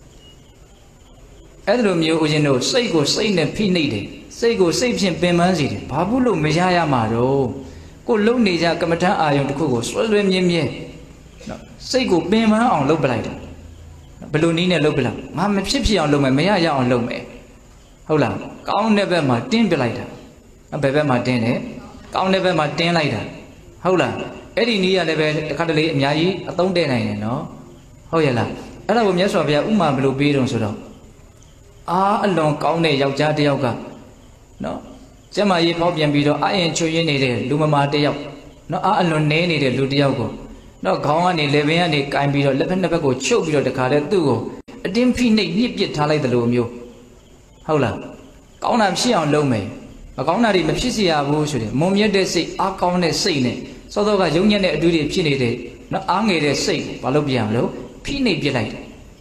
အဲ့လိုမျိုးဦးဇင်းတို့စိတ်ကိုစိတ်နဲ့ဖိနှိပ်တယ်စိတ်ကိုစိတ်ဖြင့်ပင်ပန်းစေတယ်ဘာဘူးလို့မရရမှာတော့ကိုလုံနေကြကမ္မထအာယုံတစ်ခုကိုဆွဲဆွဲမြဲမြဲနော်စိတ်ကိုပင်ပန်းအောင်လုပ်ပလိုက်တာဘယ်လိုနည်းနဲ့လုပ်ပလိုက်ငါမဖြစ်ဖြစ်အောင်လုပ်မယ်မရရအောင်လုပ်မယ်ဟုတ်လားကောင်းတဲ့ဘက်မှာတင်းပြလိုက်တာဘယ်ဘက်မှာတင်းတယ်ကောင်းတဲ့ဘက်မှာတင်းလိုက်တာဟုတ်လားအဲ့ဒီနည်းရလည်းပဲတစ်ခါတလေအများကြီးအသုံးတည့်နိုင်တယ်နော်ဟုတ်ရဲ့လားအဲ့ဒါကိုမြတ်စွာဘုရားဥမာဘယ်လိုပေးတော့ဆိုတော့အာအလွန်ကောင်းတဲ့ယောက်ျားတစ်ယောက်ကနော်ကျမကြီးဖောက်ပြန်ပြီးတော့အရင်ချွေရင်းနေတဲ့လူမမာတစ်ယောက်နော်အာအလွန်နဲနေတဲ့လူတစ်ယောက်ကိုနော်ခေါင်းကနေလက်ပင်ကနေကင်ပြီးတော့လက်ဖက်နှစ်ဖက်ကိုချုပ်ပြီးတော့တခါတည်းသူ့ကိုအတင်းဖိနှိပ်ညှစ်ပစ်ထားလိုက်တယ်လို့မျိုးဟုတ်လားကောင်းတာဖြစ်အောင်လုပ်မယ် mà có nào thì màဖြစ်gì à vô rồi mồm nhất để xị á con để xị này sau đó cả giống như này đuôi để phía này để nó á nghề để xị và lúc giảm lúc phía này phía này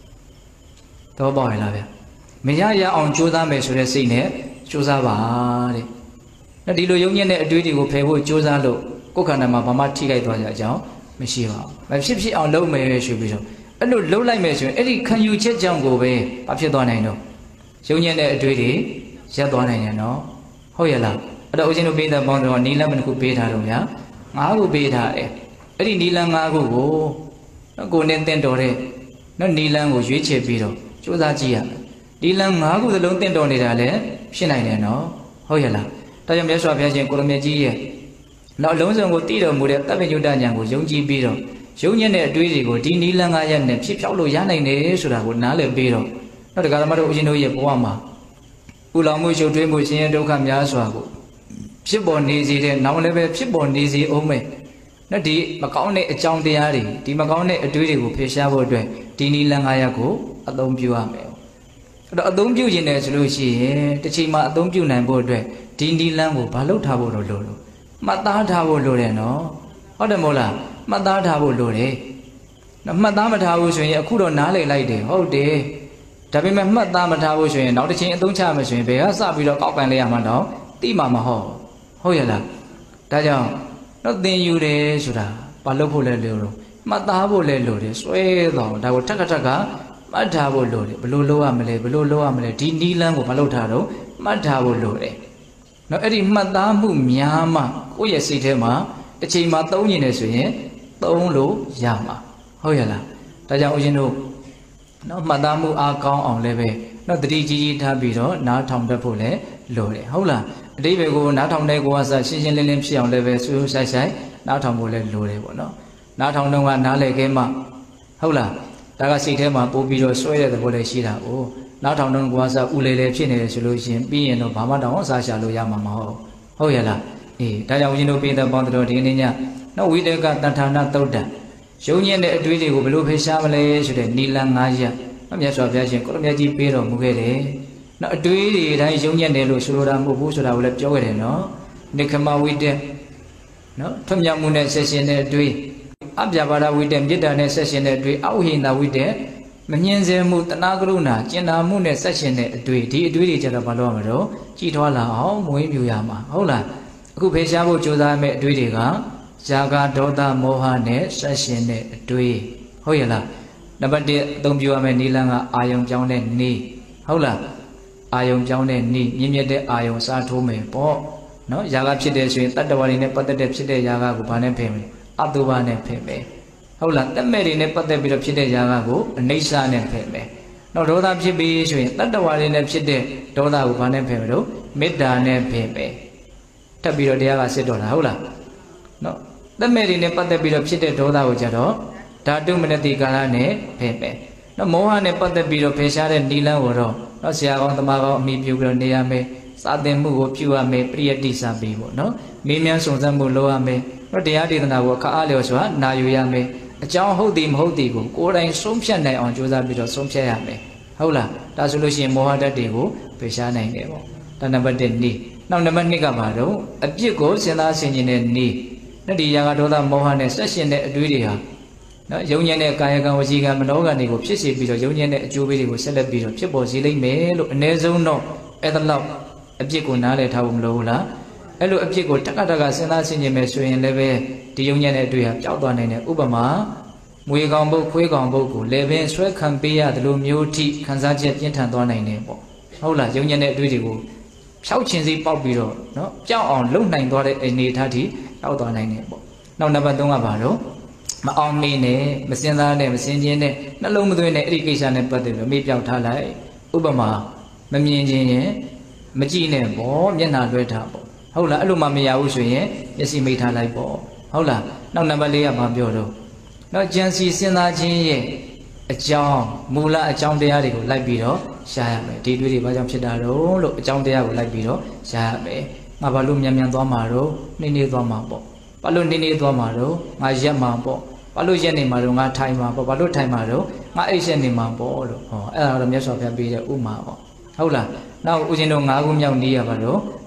tôi bỏ là vậy mình nhớ giờ ông chú ta mấy số để xị này chú ta bảo đấy nó đi lo giống như này đuôi thì có phải vô chú ta lo có khả năng mà bà má thi cái đó giờ cháu mới xị vào mà xịp xị ông lâu mấy số bây giờအဲ့လိုလုံးလိုက်မယ်ဆိုရင်အဲ့ဒီခံယူချက်ကြောင့်ကိုပဲဘာဖြစ်သွားနိုင်တော့ရုံညံ့တဲ့အတွေ့တွေရပ်သွားနိုင်တယ်နော်ဟုတ်ရဲ့လားအဲ့တော့ဦးဇင်းတို့ပေးတဲ့ပေါင်းတော့နီလန်းဘယ်နှခုပေးထားတော့ဗျာငါးခုပေးထားတယ်အဲ့ဒီနီလန်းငါးခုကိုနော်ကိုနဲ့တင့်တော်တဲ့နော်နီလန်းကိုရွေးချယ်ပြီးတော့စူးစမ်းကြည့်ရမယ်နီလန်းငါးခုသလုံးတင့်တော်နေတာလည်းဖြစ်နိုင်တယ်နော်ဟုတ်ရဲ့လားဒါကြောင့်မြတ်စွာဘုရားရှင်ကိုရမြတ်ကြီးရဲ့နောက်အလုံးစုံကိုတည်တော်မူတဲ့တပ်ပိညုတ္တဉာဏ်ကိုယုံကြည်ပြီးတော့ရုံညံ့တဲ့အတွေးတွေကိုဒီနီလန်းငါးရက်နဲ့ဖြစ်ဖြောက်လို့ရနိုင်တယ်ဆိုတာကိုနားလည်ပြီးတော့နောက်တက္ကသမတို့ဦးဇင်းတို့ရဲ့ဘဝမှာဥလောင်မှုရှုပ်ထွေးမှုဆင်းရဲဒုက္ခများစွာကိုဖြစ်ပေါ်နေစေတဲ့နောက်လည်းပဲဖြစ်ပေါ်နေစေအောင်မယ်နော်ဒီမကောင်းတဲ့အကြောင်းတရားတွေဒီမကောင်းတဲ့အတွေးတွေကိုဖယ်ရှားဖို့အတွက်ဒီနီလန်းငါးရက်ကိုအသုံးပြုရမယ်အဲ့တော့အသုံးပြုခြင်းနဲ့ဆိုလို့ရှိရင်တစ်ချိန်မှာအသုံးပြုနိုင်ဖို့အတွက်ဒီနီလန်းကိုဘာလုပ်ထားဖို့လို့လို့မှတ်သားထားဖို့လိုတယ်နော်ဟုတ်တယ်မို့လားမှတ်သားထားဖို့လိုတယ်နော်မှတ်သားမထားဘူးဆိုရင်အခုတော့နားလည်လိုက်တယ်ဟုတ်တယ်ဒါပေမဲ့မှတ်သားမထားဘူးဆိုရင်နောက်တစ်ချိန်အသုံးချမယ်ဆိုရင်ဘယ်ကစပြီးတော့ကောက်ပန်လိုက်ရမှတော့တိမှာမဟုတ်ဟုတ်ရဲ့လားဒါကြောင့်တော့သင်ယူတယ်ဆိုတာဘာလုပ်ဖို့လဲလို့မှတ်သားဖို့လဲလို့တယ်စွဲတော့ဒါကိုထက်ထက်ကမှတ်ထားဖို့လို့တယ်ဘလို့လုပ်ရမလဲဘလို့လုပ်ရမလဲဒီနီးလန်းကိုမလုပ်ထားတော့မှတ်ထားဖို့လို့တယ်နော်အဲ့ဒီမှတ်သားမှုများမှကိုယ့်ရဲ့စိတ်ထဲမှာတစ်ချိန်မှာသုံးနေတယ်ဆိုရင်သုံးလို့ရမှာဟုတ်ရဲ့လားဒါကြောင့်ဦးဇင်းတို့နော်မှတ်သားမှုအားကောင်းအောင်လည်းပဲနော်တတိကြီးကြီးထားပြီးတော့နားထောင်တတ်ဖို့လည်းလိုတယ်ဟုတ်လားအတိပ္ပယ်ကိုနားထောင်တဲ့ကိုကစရှင်းရှင်းလင်းလင်းဖြစ်အောင်လည်းပဲဆွေးဆွေးဆိုင်ဆိုင်နားထောင်ဖို့လည်းလိုတယ်ပေါ့နော်နားထောင်တော့ကနားလေခဲမှဟုတ်လားဒါကစိတ်ထဲမှာပို့ပြီးတော့ဆွဲတဲ့သဘောလည်းရှိတာ哦နားထောင်တော့ကိုကစဥလေလေဖြစ်နေတယ်ဆိုလို့ရှိရင်ပြီးရင်တော့ဘာမှတောင်စားရှာလို့ရမှာမဟုတ်ဟုတ်ရဲ့လားအေးဒါကြောင့်ဦးဇင်းတို့ပြည်သက်ပေါင်းတို့ဒီနေ့ညနော်ဝိတေကတဏ္ဌာနသုတ်တံရုံညံ့တဲ့အတွေးတွေကိုဘယ်လိုဖေရှားမလဲဆိုတဲ့နီလန်းငါးရက်နော်မြတ်စွာဘုရားရှင်ကိုရမြတ်ကြီးပေးတော်မူခဲ့တယ်နော်အတွေးတွေတိုင်းရုံညံ့တယ်လို့ဆိုလိုတာမဟုတ်ဘူးဆိုတာကိုလည်းပြောခဲ့တယ်နော်နိခမဝိတေနော်ထွတ်မြောက်မှုနဲ့ဆက်ရှင်တဲ့အတွေးအပြာပါဒဝိတေမေတ္တာနဲ့ဆက်ရှင်တဲ့အတွေးအဝိဟိန္ဒဝိတေမငြင်းစေမှုတဏှာကရုဏာကျင်နာမှုနဲ့ဆက်ရှင်တဲ့အတွေးဒီအတွေးတွေကျတော့ဘာလို့ရမှာတော့ကြည်ထွားလာအောင်မွေးမြူရမှာဟုတ်လားအခုဖေရှားဖို့ကြိုးစားမယ့်အတွေးတွေကဇာကဒေါသမောဟနဲ့ဆက်ရှင်တဲ့အတွေးဟုတ်ရဲ့လားနံပါတ်တစ်အသုံးပြုရမယ့်နိလန်းကအာယုံပြောင်းတဲ့နေဟုတ်လားအာယုံပြောင်းတဲ့နေမြင့်မြတ်တဲ့အာယုံစားထိုးမယ်ပေါ့နော်ဇာကဖြစ်တဲ့ဆိုရင်တတ္တဝါတွေနဲ့ပတ်သက်တဲ့ဖြစ်တဲ့ဇာကကိုဘာနဲ့ဖယ်မလဲအတုပါနဲ့ဖယ်မယ်ဟုတ်လားတက်မဲ့တွေနဲ့ပတ်သက်ပြီးတော့ဖြစ်တဲ့ဇာကကိုအနိစ္စနဲ့ဖယ်မယ်နော်ဒေါသဖြစ်ပြီးဆိုရင်တတ္တဝါတွေနဲ့ဖြစ်တဲ့ဒေါသကိုဘာနဲ့ဖယ်မလို့မေတ္တာနဲ့ဖယ်မယ်ထပ်ပြီးတော့တရားကစစ်တော်တာဟုတ်လားနော်တက်မဲ့တွေနဲ့ပတ်သက်ပြီးတော့ဖြစ်တဲ့ဒေါသကိုကြတော့ဓာတုမနတိကာလနဲ့ဖယ်မယ်နော်မောဟနဲ့ပတ်သက်ပြီးတော့ဖယ်ရှားတဲ့နိလန်းကိုတော့နော်ဆရာကောင်းတမကောင်းအမိပြုပြီးတော့နေရမယ်စာသင်မှုကိုပြုရမယ်ပရိယတ္တိစာပြီးပေါ့နော်မေးမြန်းစုံစမ်းမှုလုပ်ရမယ်နော်တရားဒေသနာကိုအခါအားလျော်စွာနာယူရမယ်အကြောင်းဟုတ်သည်မဟုတ်သည်ကိုကိုယ်တိုင်ဆုံးဖြတ်နိုင်အောင်ကြိုးစားပြီးတော့ဆုံးဖြတ်ရမယ်ဟုတ်လားဒါဆိုလို့ရှိရင်မောဟတတ်တွေကိုဖယ်ရှားနိုင်တယ်ပေါ့ဒါနံပါတ်တစ်နိနောက်နံပါတ်နှစ်ကပါတော့အပြစ်ကိုစဉ်းစားဆင်ခြင်တဲ့နိနဲ့ဒီရာဂဒေါသမောဟနဲ့ဆက်ရှင်တဲ့အတွေးတွေဟာနော်ယုံညံ့တဲ့ကာယကံဝစီကံမနောကံတွေကိုဖြစ်စေပြီးတော့ယုံညံ့တဲ့အကျိုးပေးတွေကိုဆက်လက်ပြီးတော့ဖြစ်ပေါ်စေလိမ့်မယ်လို့အ ਨੇ ဆုံးတော့အဲ့ဒါလောက်အပြစ်ကိုနားလည်ထားဖို့မလိုဘူးလားအဲ့လိုအပြစ်ကိုတက္ကတကစဉ်းစားဆင်ခြင်မယ်ဆိုရင်လည်းပဲဒီယုံညံ့တဲ့အတွေးဟာပျောက်သွားနိုင်တယ်ဥပမာမွေကောင်ဘုတ်ခွေးကောင်ဘုတ်ကိုလေပင်ဆွဲခံပေးရတယ်လို့မျိုးထိခံစားချက်ပြင်းထန်သွားနိုင်တယ်ပေါ့ဟုတ်လားယုံညံ့တဲ့အတွေးတွေကိုဖြောက်ခြင်းစီပေါက်ပြီးတော့နော်ကြောက်အောင်လုံနိုင်သွားတဲ့အနေအထားထိရောက်သွားနိုင်တယ်ပေါ့နောက်နံပါတ်သုံးကပါတော့မအောင်မေးနဲ့မစင်စားနဲ့မစင်ချင်းနဲ့နှလုံးမသွင်းနဲ့အဲ့ဒီကိစ္စနဲ့ပတ်သက်ပြီးမေ့ပြောက်ထားလိုက်ဥပမာမမြင်ခြင်းရင်မကြည့်နဲ့ပေါ့မျက်နှာလွှဲထားပေါ့ဟုတ်လားအဲ့လိုမှမရဘူးဆိုရင်မျက်စိမိတ်ထားလိုက်ပေါ့ဟုတ်လားနောက်နံပါတ်လေးကဘာပြောတော့နောက်ကြံစီစဉ်းစားခြင်းရဲ့အကြောင်းမူလအကြောင်းတရားတွေကိုလိုက်ပြီးတော့ရှားရမယ်ဒီတွေးတွေဘာကြောင့်ဖြစ်တာတော့လို့အကြောင်းတရားကိုလိုက်ပြီးတော့ရှားရမယ်ငါဘာလို့မြန်မြန်သွားမှာတော့နှင်းနှင်းသွားမှာပေါ့ဘာလို့နှင်းနှင်းသွားမှာတော့ငါရက်မှာပေါ့ဘာလို့ရက်နေမှာတော့ငါထိုင်မှာပေါ့ဘာလို့ထိုင်မှာတော့ငါအိတ်ရက်နေမှာပေါ့လို့ဟောအဲ့ဒါတော့မြတ်စွာဘုရားပေးတဲ့ဥမာပေါ့ဟုတ်လားနောက်ဦးဇင်းတို့၅ခုမြောက်နေရပါတော့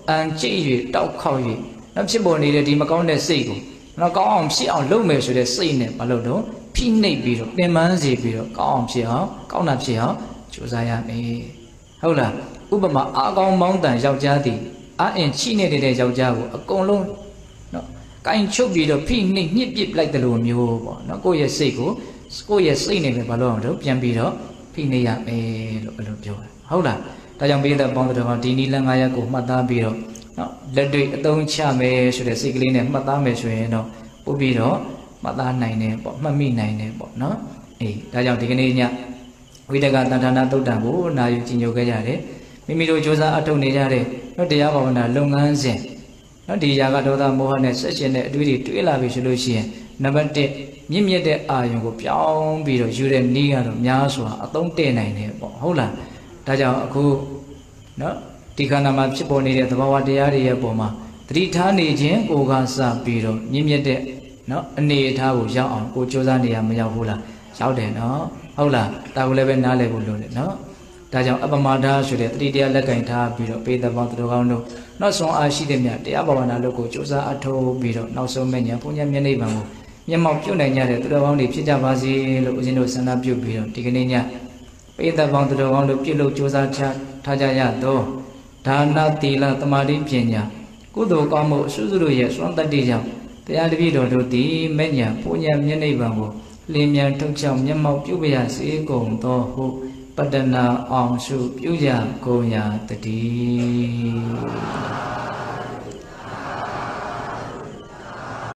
ăn chỉ gì đau khâu gì nó chỉ bỏ đi thì mà con này xì cũng nó có ông xì ông lúc mấy số để xì này mà lúc đó pin này bị rồi bên má gì bị rồi có ông xì hả có nạp xì hả chú ra ya mày hậu là úp mà ở con mong tàn giàu gia thì ở anh chỉ này để giàu gia của con luôn nó cái anh chụp bị rồi pin này nhịp nhịp lại từ luôn nhiều bỏ nó cô ye xì của cô ye xì này mà lo rồiပြန်bị đó pin này ya mày lúc lúc rồi hậu là ta chẳng biết là bao giờ mà đi đi là ngay của mà ta bị rồi nó lần đuổi tông cha mẹ số để xí cái này mà ta mẹ số nó bố bị đó mà ta này nè bọn mà mi này nè bọn nó ấy ta chẳng thì cái này nhá vì đại ca ta thana tốt đàn bố na yêu chính nhiều cái gì đấy mình rồi cho ra ở trong này ra đấy nó để ra vào là lông ngắn rẻ nó đi ra cái đó ta mua này sẽ trên này đuổi đi đuổi là vì số đôi xe nó vẫn để nhím nhét để à dùng của béo vì rồi chưa đến đi rồi nhá số ở tông tê này nè bọn hậu là ta chẳng cô nó thì khả năng mà chỉ bỏ này thì bảo địa địa bỏ mà thì thà này chứ cố gắng sa bì rồi nhím nhét để nó này thà của giáo ông của cho ra này mà giáo hù là giáo để nó hậu là ta cũng lấy bên nào lấy bốn luôn nó ta chẳng ấp mà đa số để thì địa là cái thà bì rồi bây giờ bao nhiêu con đâu nó sống ai xí dem nhà để ấp vào nào lúc của cho ra thô bì rồi nó sống bên nhà phụ nhân nhà này bằng nhưng mà chỗ này nhà để tôi đâu đi phía cha ba gì lúc gì nó sang làm chỗ bì rồi thì cái này nhà bây giờ bao nhiêu con lúc lúc cho ra cha tha cha nhà tôi Dana tila tamari pinya kudo kamo suzuru ya swantati jam tia dibi do do ti menya punya menai bango limya thokcham nyamau pyu bya se kong to hu padana ong su pyu ya ko ya tati